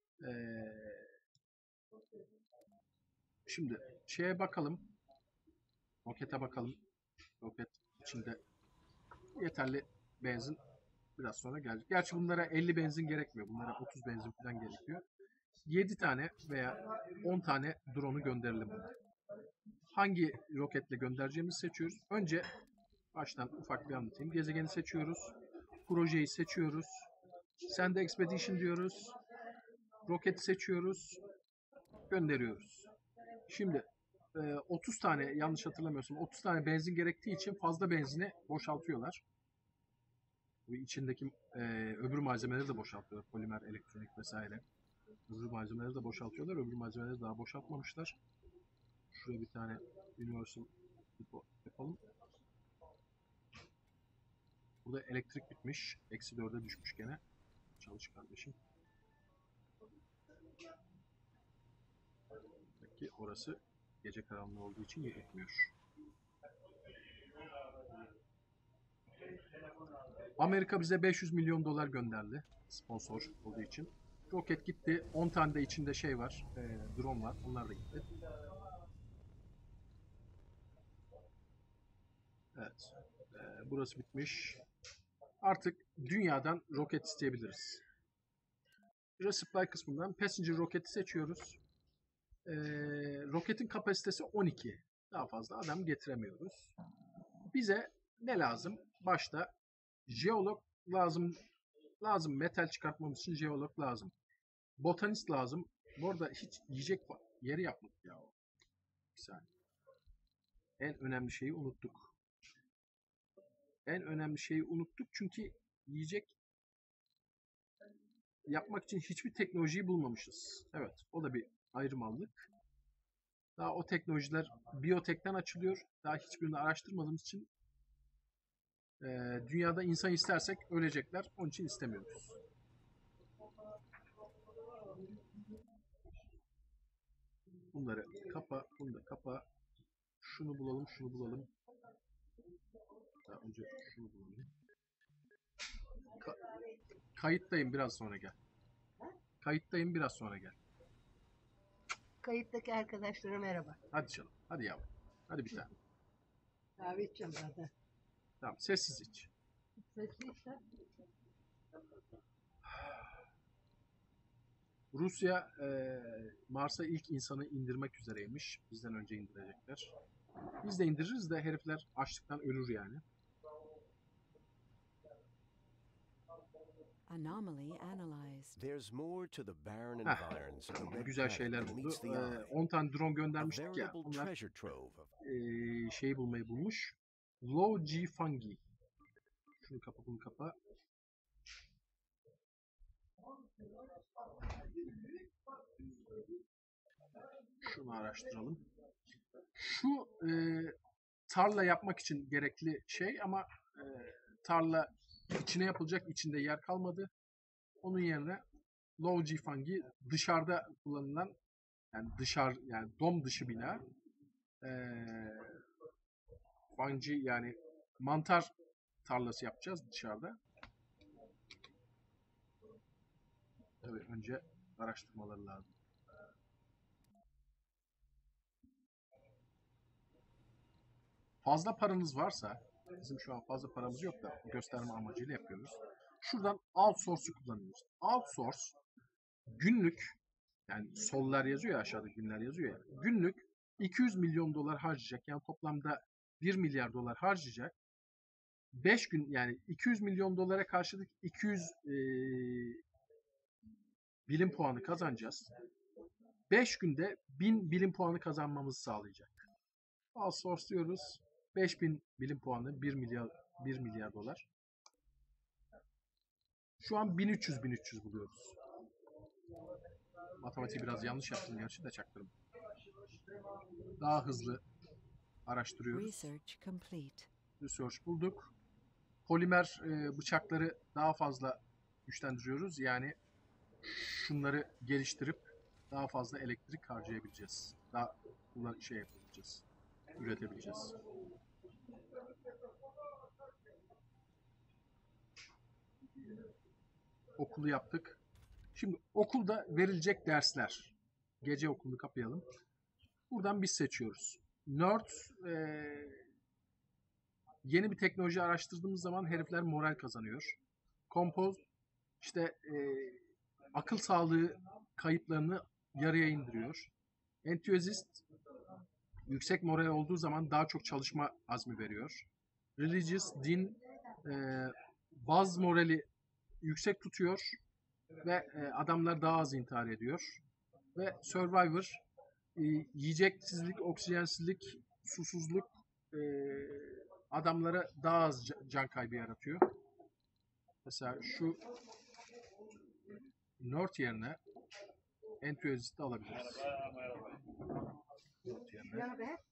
Şimdi şeye bakalım. Rokete bakalım. Roket içinde yeterli benzin biraz sonra gelecek. Gerçi bunlara 50 benzin gerekmiyor. Bunlara 30 benzin falan gerekiyor. 7 tane veya 10 tane drone'u gönderelim. Hangi roketle göndereceğimizi seçiyoruz. Önce baştan ufak bir anlatayım. Gezegeni seçiyoruz. Projeyi seçiyoruz. Send Expedition diyoruz. Roketi seçiyoruz. Gönderiyoruz. Şimdi 30 tane yanlış hatırlamıyorsam 30 tane benzin gerektiği için fazla benzini boşaltıyorlar. Bu içindeki öbür malzemeleri de boşaltıyorlar. Polimer, elektronik vesaire. Öbür malzemeleri de boşaltıyorlar. Öbür malzemeleri daha boşaltmamışlar. Şuraya bir tane Universal yapalım. Burada elektrik bitmiş. -4'e düşmüş gene. Çalış kardeşim. Peki orası gece karanlığı olduğu için yetmiyor. Amerika bize 500 milyon dolar gönderdi. Sponsor olduğu için. Roket gitti. 10 tane de içinde şey var. Drone var. Onlar da gitti. Evet. Burası bitmiş. Artık dünyadan roket isteyebiliriz. Resupply kısmından passenger roketi seçiyoruz. Roketin kapasitesi 12. Daha fazla adam getiremiyoruz. Bize ne lazım? Başta jeolog lazım. Metal çıkartmamız için jeolog lazım. Botanist lazım. Bu arada hiç yiyecek yeri yapmadık ya. Bir saniye. En önemli şeyi unuttuk. Çünkü yiyecek yapmak için hiçbir teknolojiyi bulmamışız. Evet, o da bir ayrımallık. Daha o teknolojiler biyotekten açılıyor. Daha hiçbirini araştırmadığımız için dünyada insan istersek ölecekler. Onun için istemiyoruz. Bunları kapa, bunu da kapa. Şunu bulalım. Daha önce şunu bulalım. Kayıttayım, biraz sonra gel. Kayıttaki arkadaşlara merhaba. Hadi canım, hadi yavrum. Hadi bir tane. Kahve içeceğim zaten. Tamam, sessiz iç. Sesli işte. Rusya Mars'a ilk insanı indirmek üzereymiş. Bizden önce indirecekler. Biz de indiririz de herifler açlıktan ölür yani. Anomaly analyzed. There's more to the barren environs of the red Güzel planet şeyler than buldu. meets the eye. 10 tane drone A göndermiştik ya. veritable Onlar treasure trove of şeyi bulmayı bulmuş. Low G fungi. Şunu kapa, bunu kapa. Şunu araştıralım. Şu tarla yapmak için gerekli şey ama tarla içine yapılacak, içinde yer kalmadı. Onun yerine low G fungi dışarıda kullanılan yani dom dışı bina fungi yani mantar tarlası yapacağız dışarıda. Tabii önce araştırmaları lazım. Fazla paranız varsa, bizim şu an fazla paramız yok da gösterme amacıyla yapıyoruz. Şuradan outsource'u kullanıyoruz. Outsource günlük, yani sollar yazıyor ya, aşağıda günler yazıyor ya. Günlük 200 milyon dolar harcayacak. Yani toplamda 1 milyar dolar harcayacak. 5 gün yani 200 milyon dolara karşılık 200 bilim puanı kazanacağız. 5 günde 1000 bilim puanı kazanmamızı sağlayacak. Outsource diyoruz. 5000 bilim puanı 1 milyar dolar. Şu an 1300 buluyoruz. Matematiği biraz yanlış yaptım gerçi de çaktırım. Daha hızlı araştırıyoruz. Research complete. Research bulduk. polimer bıçakları daha fazla güçlendiriyoruz. Yani şunları geliştirip daha fazla elektrik harcayabileceğiz. Daha şey yapabileceğiz. Üretebileceğiz. Okulu yaptık. Şimdi okulda verilecek dersler. Gece okulunu kapayalım. Buradan biz seçiyoruz. Nerd yeni bir teknoloji araştırdığımız zaman herifler moral kazanıyor. Compose işte akıl sağlığı kayıplarını yarıya indiriyor. Enthusiast yüksek moral olduğu zaman daha çok çalışma azmi veriyor. Religious din baz morali yüksek tutuyor ve adamlar daha az intihar ediyor. Ve Survivor yiyeceksizlik, oksijensizlik, susuzluk adamlara daha az can kaybı yaratıyor. Mesela şu North yerine Enthusiast'ı alabiliriz. North yerine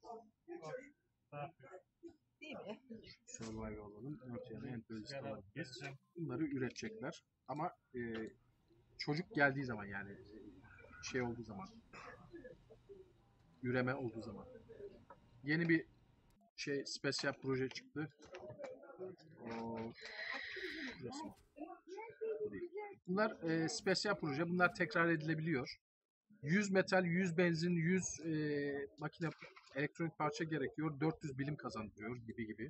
Değil mi? Survivor alalım. North yerine Enthusiast alabiliriz. Bunları üretecekler. Ama çocuk geldiği zaman yani şey olduğu zaman üreme olduğu zaman. Yeni bir şey spesyal proje çıktı. Şurası mı? Bu değil. Bunlar spesyal proje. Bunlar tekrar edilebiliyor. 100 metal, 100 benzin, 100 makine elektronik parça gerekiyor. 400 bilim kazandırıyor gibi.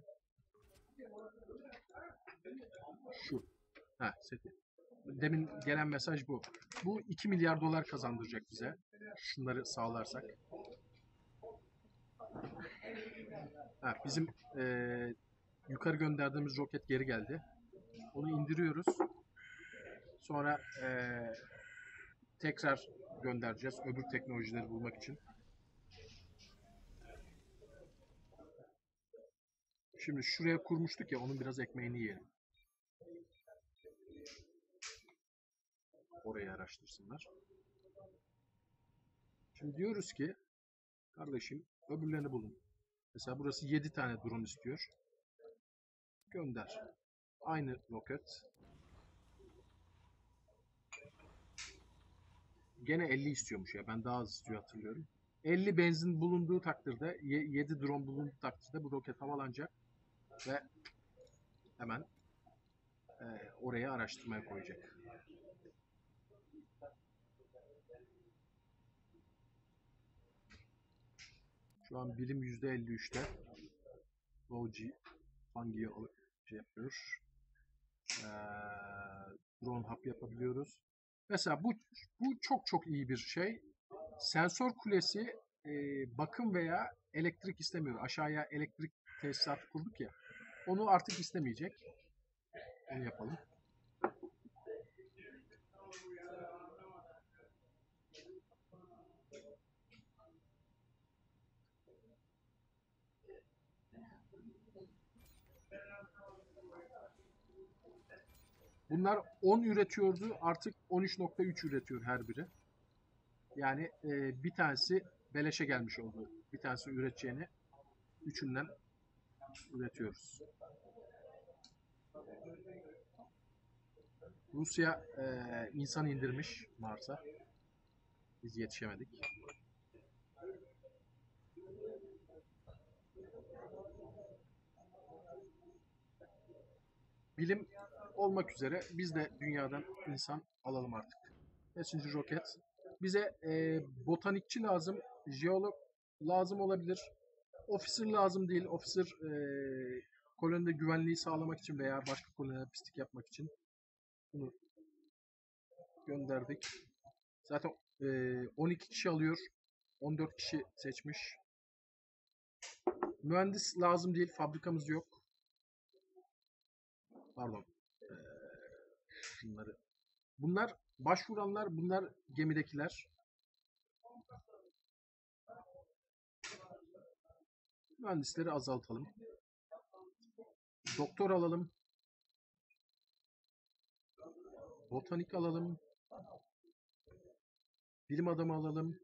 Şu. Seti. Demin gelen mesaj bu. Bu 2 milyar dolar kazandıracak bize. Şunları sağlarsak. Bizim yukarı gönderdiğimiz roket geri geldi. Onu indiriyoruz. Sonra tekrar göndereceğiz öbür teknolojileri bulmak için. Şimdi şuraya kurmuştuk ya, onun biraz ekmeğini yiyelim. Orayı araştırsınlar. Şimdi diyoruz ki kardeşim öbürlerini bulun. Mesela burası 7 tane drone istiyor. Gönder. Aynı roket. Gene 50 istiyormuş ya. Ben daha az istiyor hatırlıyorum. 50 benzin bulunduğu takdirde, 7 drone bulunduğu takdirde bu roket havalanacak ve hemen oraya araştırmaya koyacak. Şu an bilim %53'te. Logi hangi şey yapıyor? Drone hub yapabiliyoruz. Mesela bu çok iyi bir şey. Sensör kulesi bakım veya elektrik istemiyor. Aşağıya elektrik tesisatı kurduk ya. Onu artık istemeyecek. Onu yapalım. Bunlar 10 üretiyordu. Artık 13.3 üretiyor her biri. Yani bir tanesi beleşe gelmiş oldu. Bir tanesi üreteceğini üçünden üretiyoruz. Rusya insan indirmiş Mars'a. Biz yetişemedik. Bilim olmak üzere biz de dünyadan insan alalım artık. 5. roket. Bize botanikçi lazım, jeolog lazım olabilir. Officer lazım değil. Officer kolonide güvenliği sağlamak için veya başka kolonide pislik yapmak için. Bunu gönderdik. Zaten 12 kişi alıyor. 14 kişi seçmiş. Mühendis lazım değil. Fabrikamız yok. Pardon. Şunları. Bunlar başvuranlar, bunlar gemidekiler. Mühendisleri azaltalım. Doktor alalım. Botanik alalım. Bilim adamı alalım.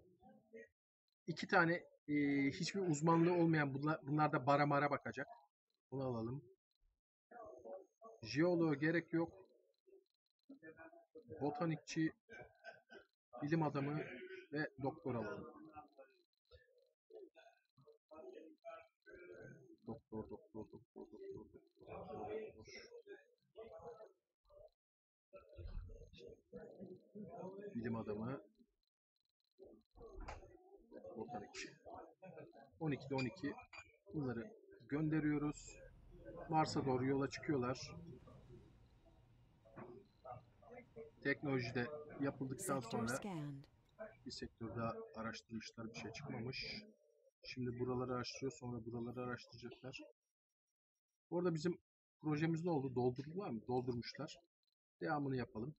2 tane hiçbir uzmanlığı olmayan, bunlar da bara mara bakacak. Bunu alalım. Jeoloğa gerek yok. Botanikçi, bilim adamı ve doktor alalım. Doktor. Bilim adamı, botanikçi. 12'de 12. Bunları gönderiyoruz. Mars'a doğru yola çıkıyorlar. Teknolojide yapıldıktan Sector sonra scanned. bir sektörde araştırmışlar, bir şey çıkmamış. Şimdi buraları araştırıyor, sonra buraları araştıracaklar. Orada bizim projemiz ne oldu? Doldurdular mı? Doldurmuşlar. Devamını yapalım.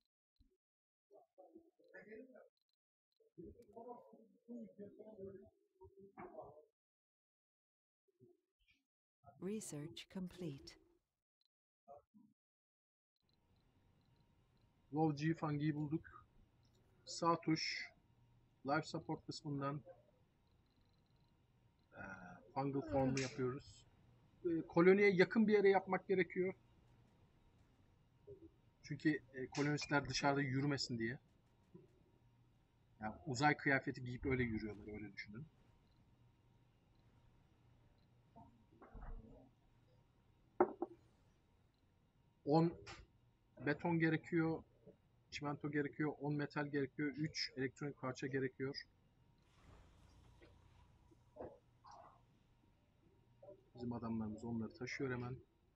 Research complete. Low G fungi'yi bulduk. Sağ tuş Life Support kısmından fungal form'u yapıyoruz. Koloniye yakın bir yere yapmak gerekiyor. Çünkü kolonistler dışarıda yürümesin diye. Yani uzay kıyafeti giyip öyle yürüyorlar, öyle düşünün. On beton gerekiyor, çimento gerekiyor, 10 metal gerekiyor, 3 elektronik parça gerekiyor. Bizim adamlarımız onları taşıyor hemen.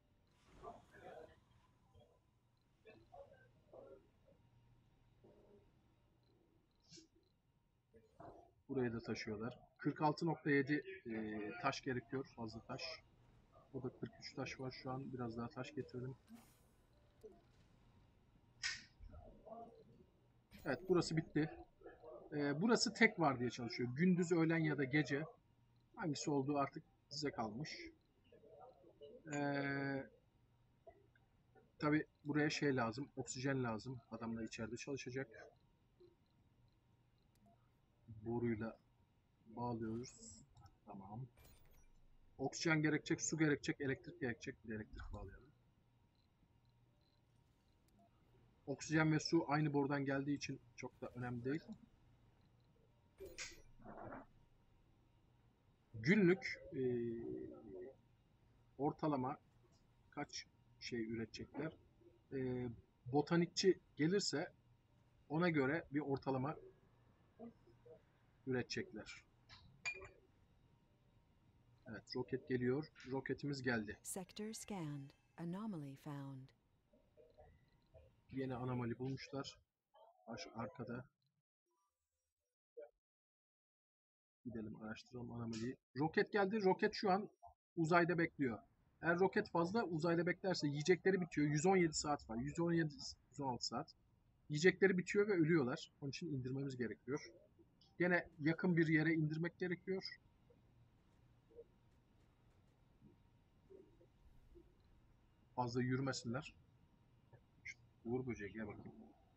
Buraya da taşıyorlar. 46.7 taş gerekiyor, fazla taş. O da 43 taş var şu an. Biraz daha taş getirdim. Evet, burası bitti. Burası tek var diye çalışıyor. Gündüz, öğlen ya da gece. Hangisi olduğu artık size kalmış. Tabi buraya şey lazım. Oksijen lazım. Adamlar içeride çalışacak. Boruyla bağlıyoruz. Tamam. Oksijen gerekecek, su gerekecek, elektrik gerekecek. Bir de elektrik bağlayalım. Oksijen ve su aynı borudan geldiği için çok da önemli değil. Günlük ortalama kaç şey üretecekler? Botanikçi gelirse ona göre bir ortalama üretecekler. Evet, roket geliyor. Roketimiz geldi. Sector scanned. Anomaly found. Yeni anomali bulmuşlar. Arkada. Gidelim araştıralım anomaliyi. Roket geldi. Roket şu an uzayda bekliyor. Eğer roket fazla uzayda beklerse yiyecekleri bitiyor. 117 saat var. 116 saat. Yiyecekleri bitiyor ve ölüyorlar. Onun için indirmemiz gerekiyor. Gene yakın bir yere indirmek gerekiyor. Fazla yürümesinler. Uğur böceği gel bakayım.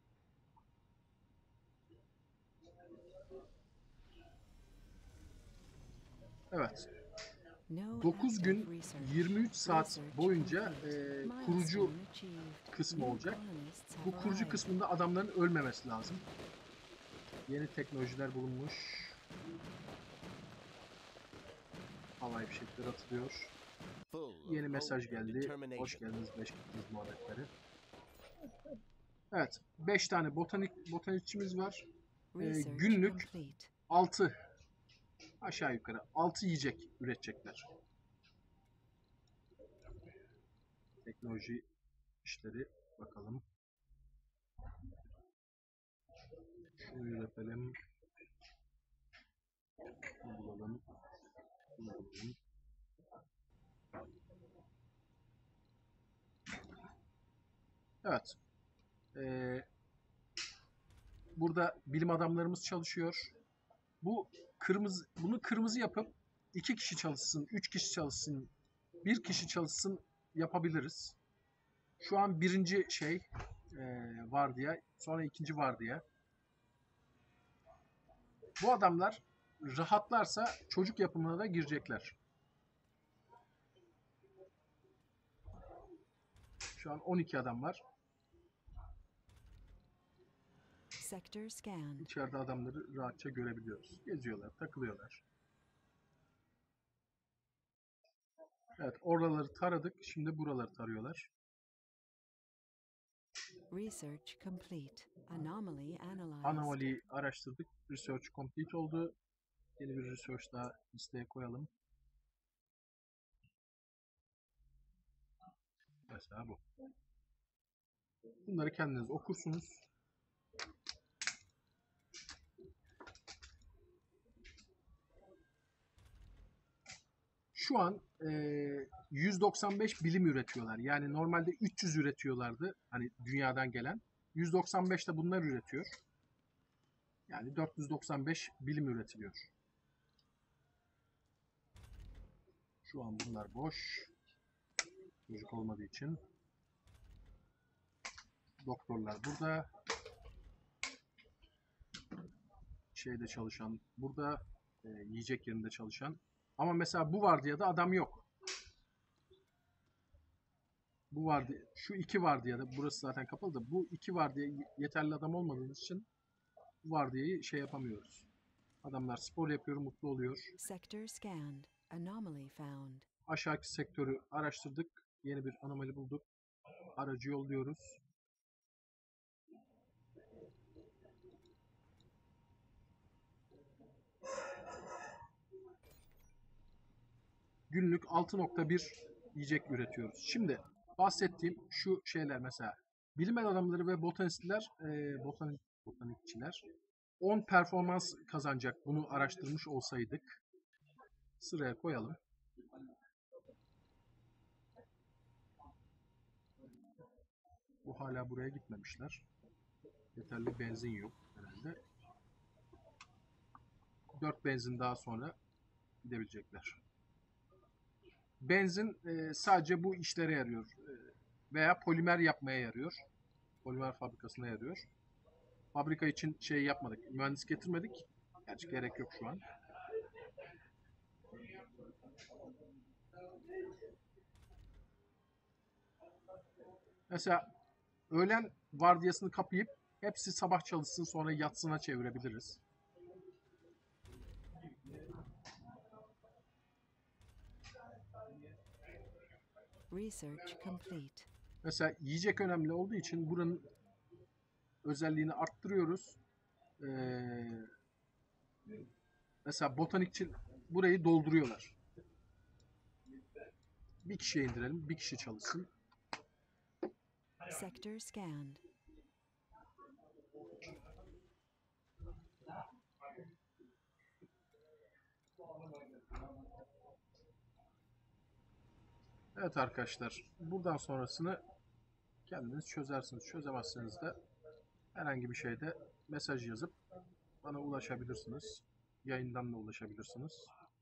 Evet. 9 gün 23 saat boyunca kurucu kısmı olacak. Bu kurucu kısmında adamların ölmemesi lazım. Yeni teknolojiler bulunmuş. Havai fişekler atılıyor. Yeni mesaj geldi. Hoş geldiniz, 5 gittiniz muhabbetleri. Evet. 5 tane botanikçimiz var. Günlük 6 aşağı yukarı 6 yiyecek üretecekler. Teknoloji işleri bakalım. Şunu üretelim. Bunu bulalım. Bunu bulalım. Evet. Burada bilim adamlarımız çalışıyor. Bunu kırmızı yapıp 2 kişi çalışsın, 3 kişi çalışsın, 1 kişi çalışsın yapabiliriz. Şu an birinci şey vardiya, sonra ikinci vardiya. Bu adamlar rahatlarsa çocuk yapımına da girecekler. Şu an 12 adam var. Sector scanned. İçeride adamları rahatça görebiliyoruz. Geziyorlar, takılıyorlar. Evet, oraları taradık. Şimdi buraları tarıyorlar. Research complete. Anomaly analyzed. Anomaliyi araştırdık. Research complete oldu. Yeni bir research daha listeye koyalım. Mesela bu. Bunları kendiniz okursunuz. Şu an 195 bilim üretiyorlar. Yani normalde 300 üretiyorlardı. Hani dünyadan gelen. 195 de bunlar üretiyor. Yani 495 bilim üretiliyor. Şu an bunlar boş. Çocuk olmadığı için. Doktorlar burada. Şeyde çalışan burada. Yiyecek yerinde çalışan. Ama mesela bu vardiyada adam yok. Bu vardiya, şu iki vardiyada, burası zaten kapalı da bu iki vardiya yeterli adam olmadığımız için bu vardiyayı şey yapamıyoruz. Adamlar spor yapıyor, mutlu oluyor. Sector scanned. Anomaly found. Aşağıki sektörü araştırdık. Yeni bir anomali bulduk. Aracı yolluyoruz. Günlük 6.1 yiyecek üretiyoruz. Şimdi bahsettiğim şu şeyler mesela bilim adamları ve botanistler, botanikçiler 10 performans kazanacak bunu araştırmış olsaydık. Sıraya koyalım. Bu hala buraya gitmemişler. Yeterli benzin yok herhalde. 4 benzin daha sonra gidebilecekler. Benzin sadece bu işlere yarıyor. Veya polimer yapmaya yarıyor. Polimer fabrikasına yarıyor. Fabrika için şey yapmadık. Mühendis getirmedik. Gerçi gerek yok şu an. Mesela öğlen vardiyasını kapayıp hepsi sabah çalışsın sonra yatsına çevirebiliriz. Research complete. Mesela yiyecek önemli olduğu için buranın özelliğini arttırıyoruz. Mesela botanikçi burayı dolduruyorlar. Bir kişiye indirelim, bir kişi çalışsın. Sector scanned. Evet arkadaşlar, buradan sonrasını kendiniz çözersiniz. Çözemezseniz de herhangi bir şeyde mesaj yazıp bana ulaşabilirsiniz. Yayından da ulaşabilirsiniz.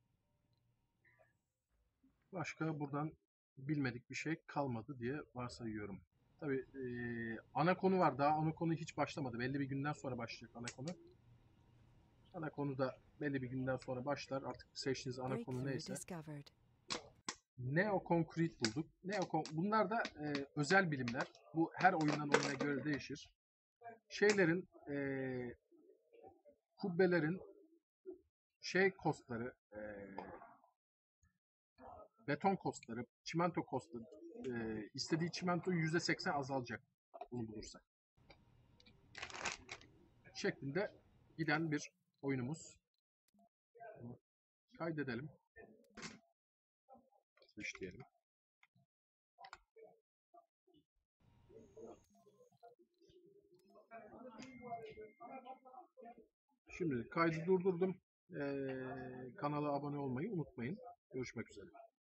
Başka buradan bilmedik bir şey kalmadı diye varsayıyorum. Tabii ana konu var. Daha ana konu hiç başlamadı. Belli bir günden sonra başlayacak ana konu. Ana konu da belli bir günden sonra başlar. Artık seçtiğiniz ana konu Breakthrough neyse. discovered. Neokonkrit bulduk. Bunlar da özel bilimler. Bu her oyundan oyuna göre değişir. Şeylerin, kubbelerin kostları, beton kostları, çimento kostları, istediği çimento %80 azalacak bunu bulursak. Şeklinde giden bir oyunumuz. Bunu kaydedelim. İşleyelim. Şimdi kaydı durdurdum. Kanala abone olmayı unutmayın. Görüşmek üzere.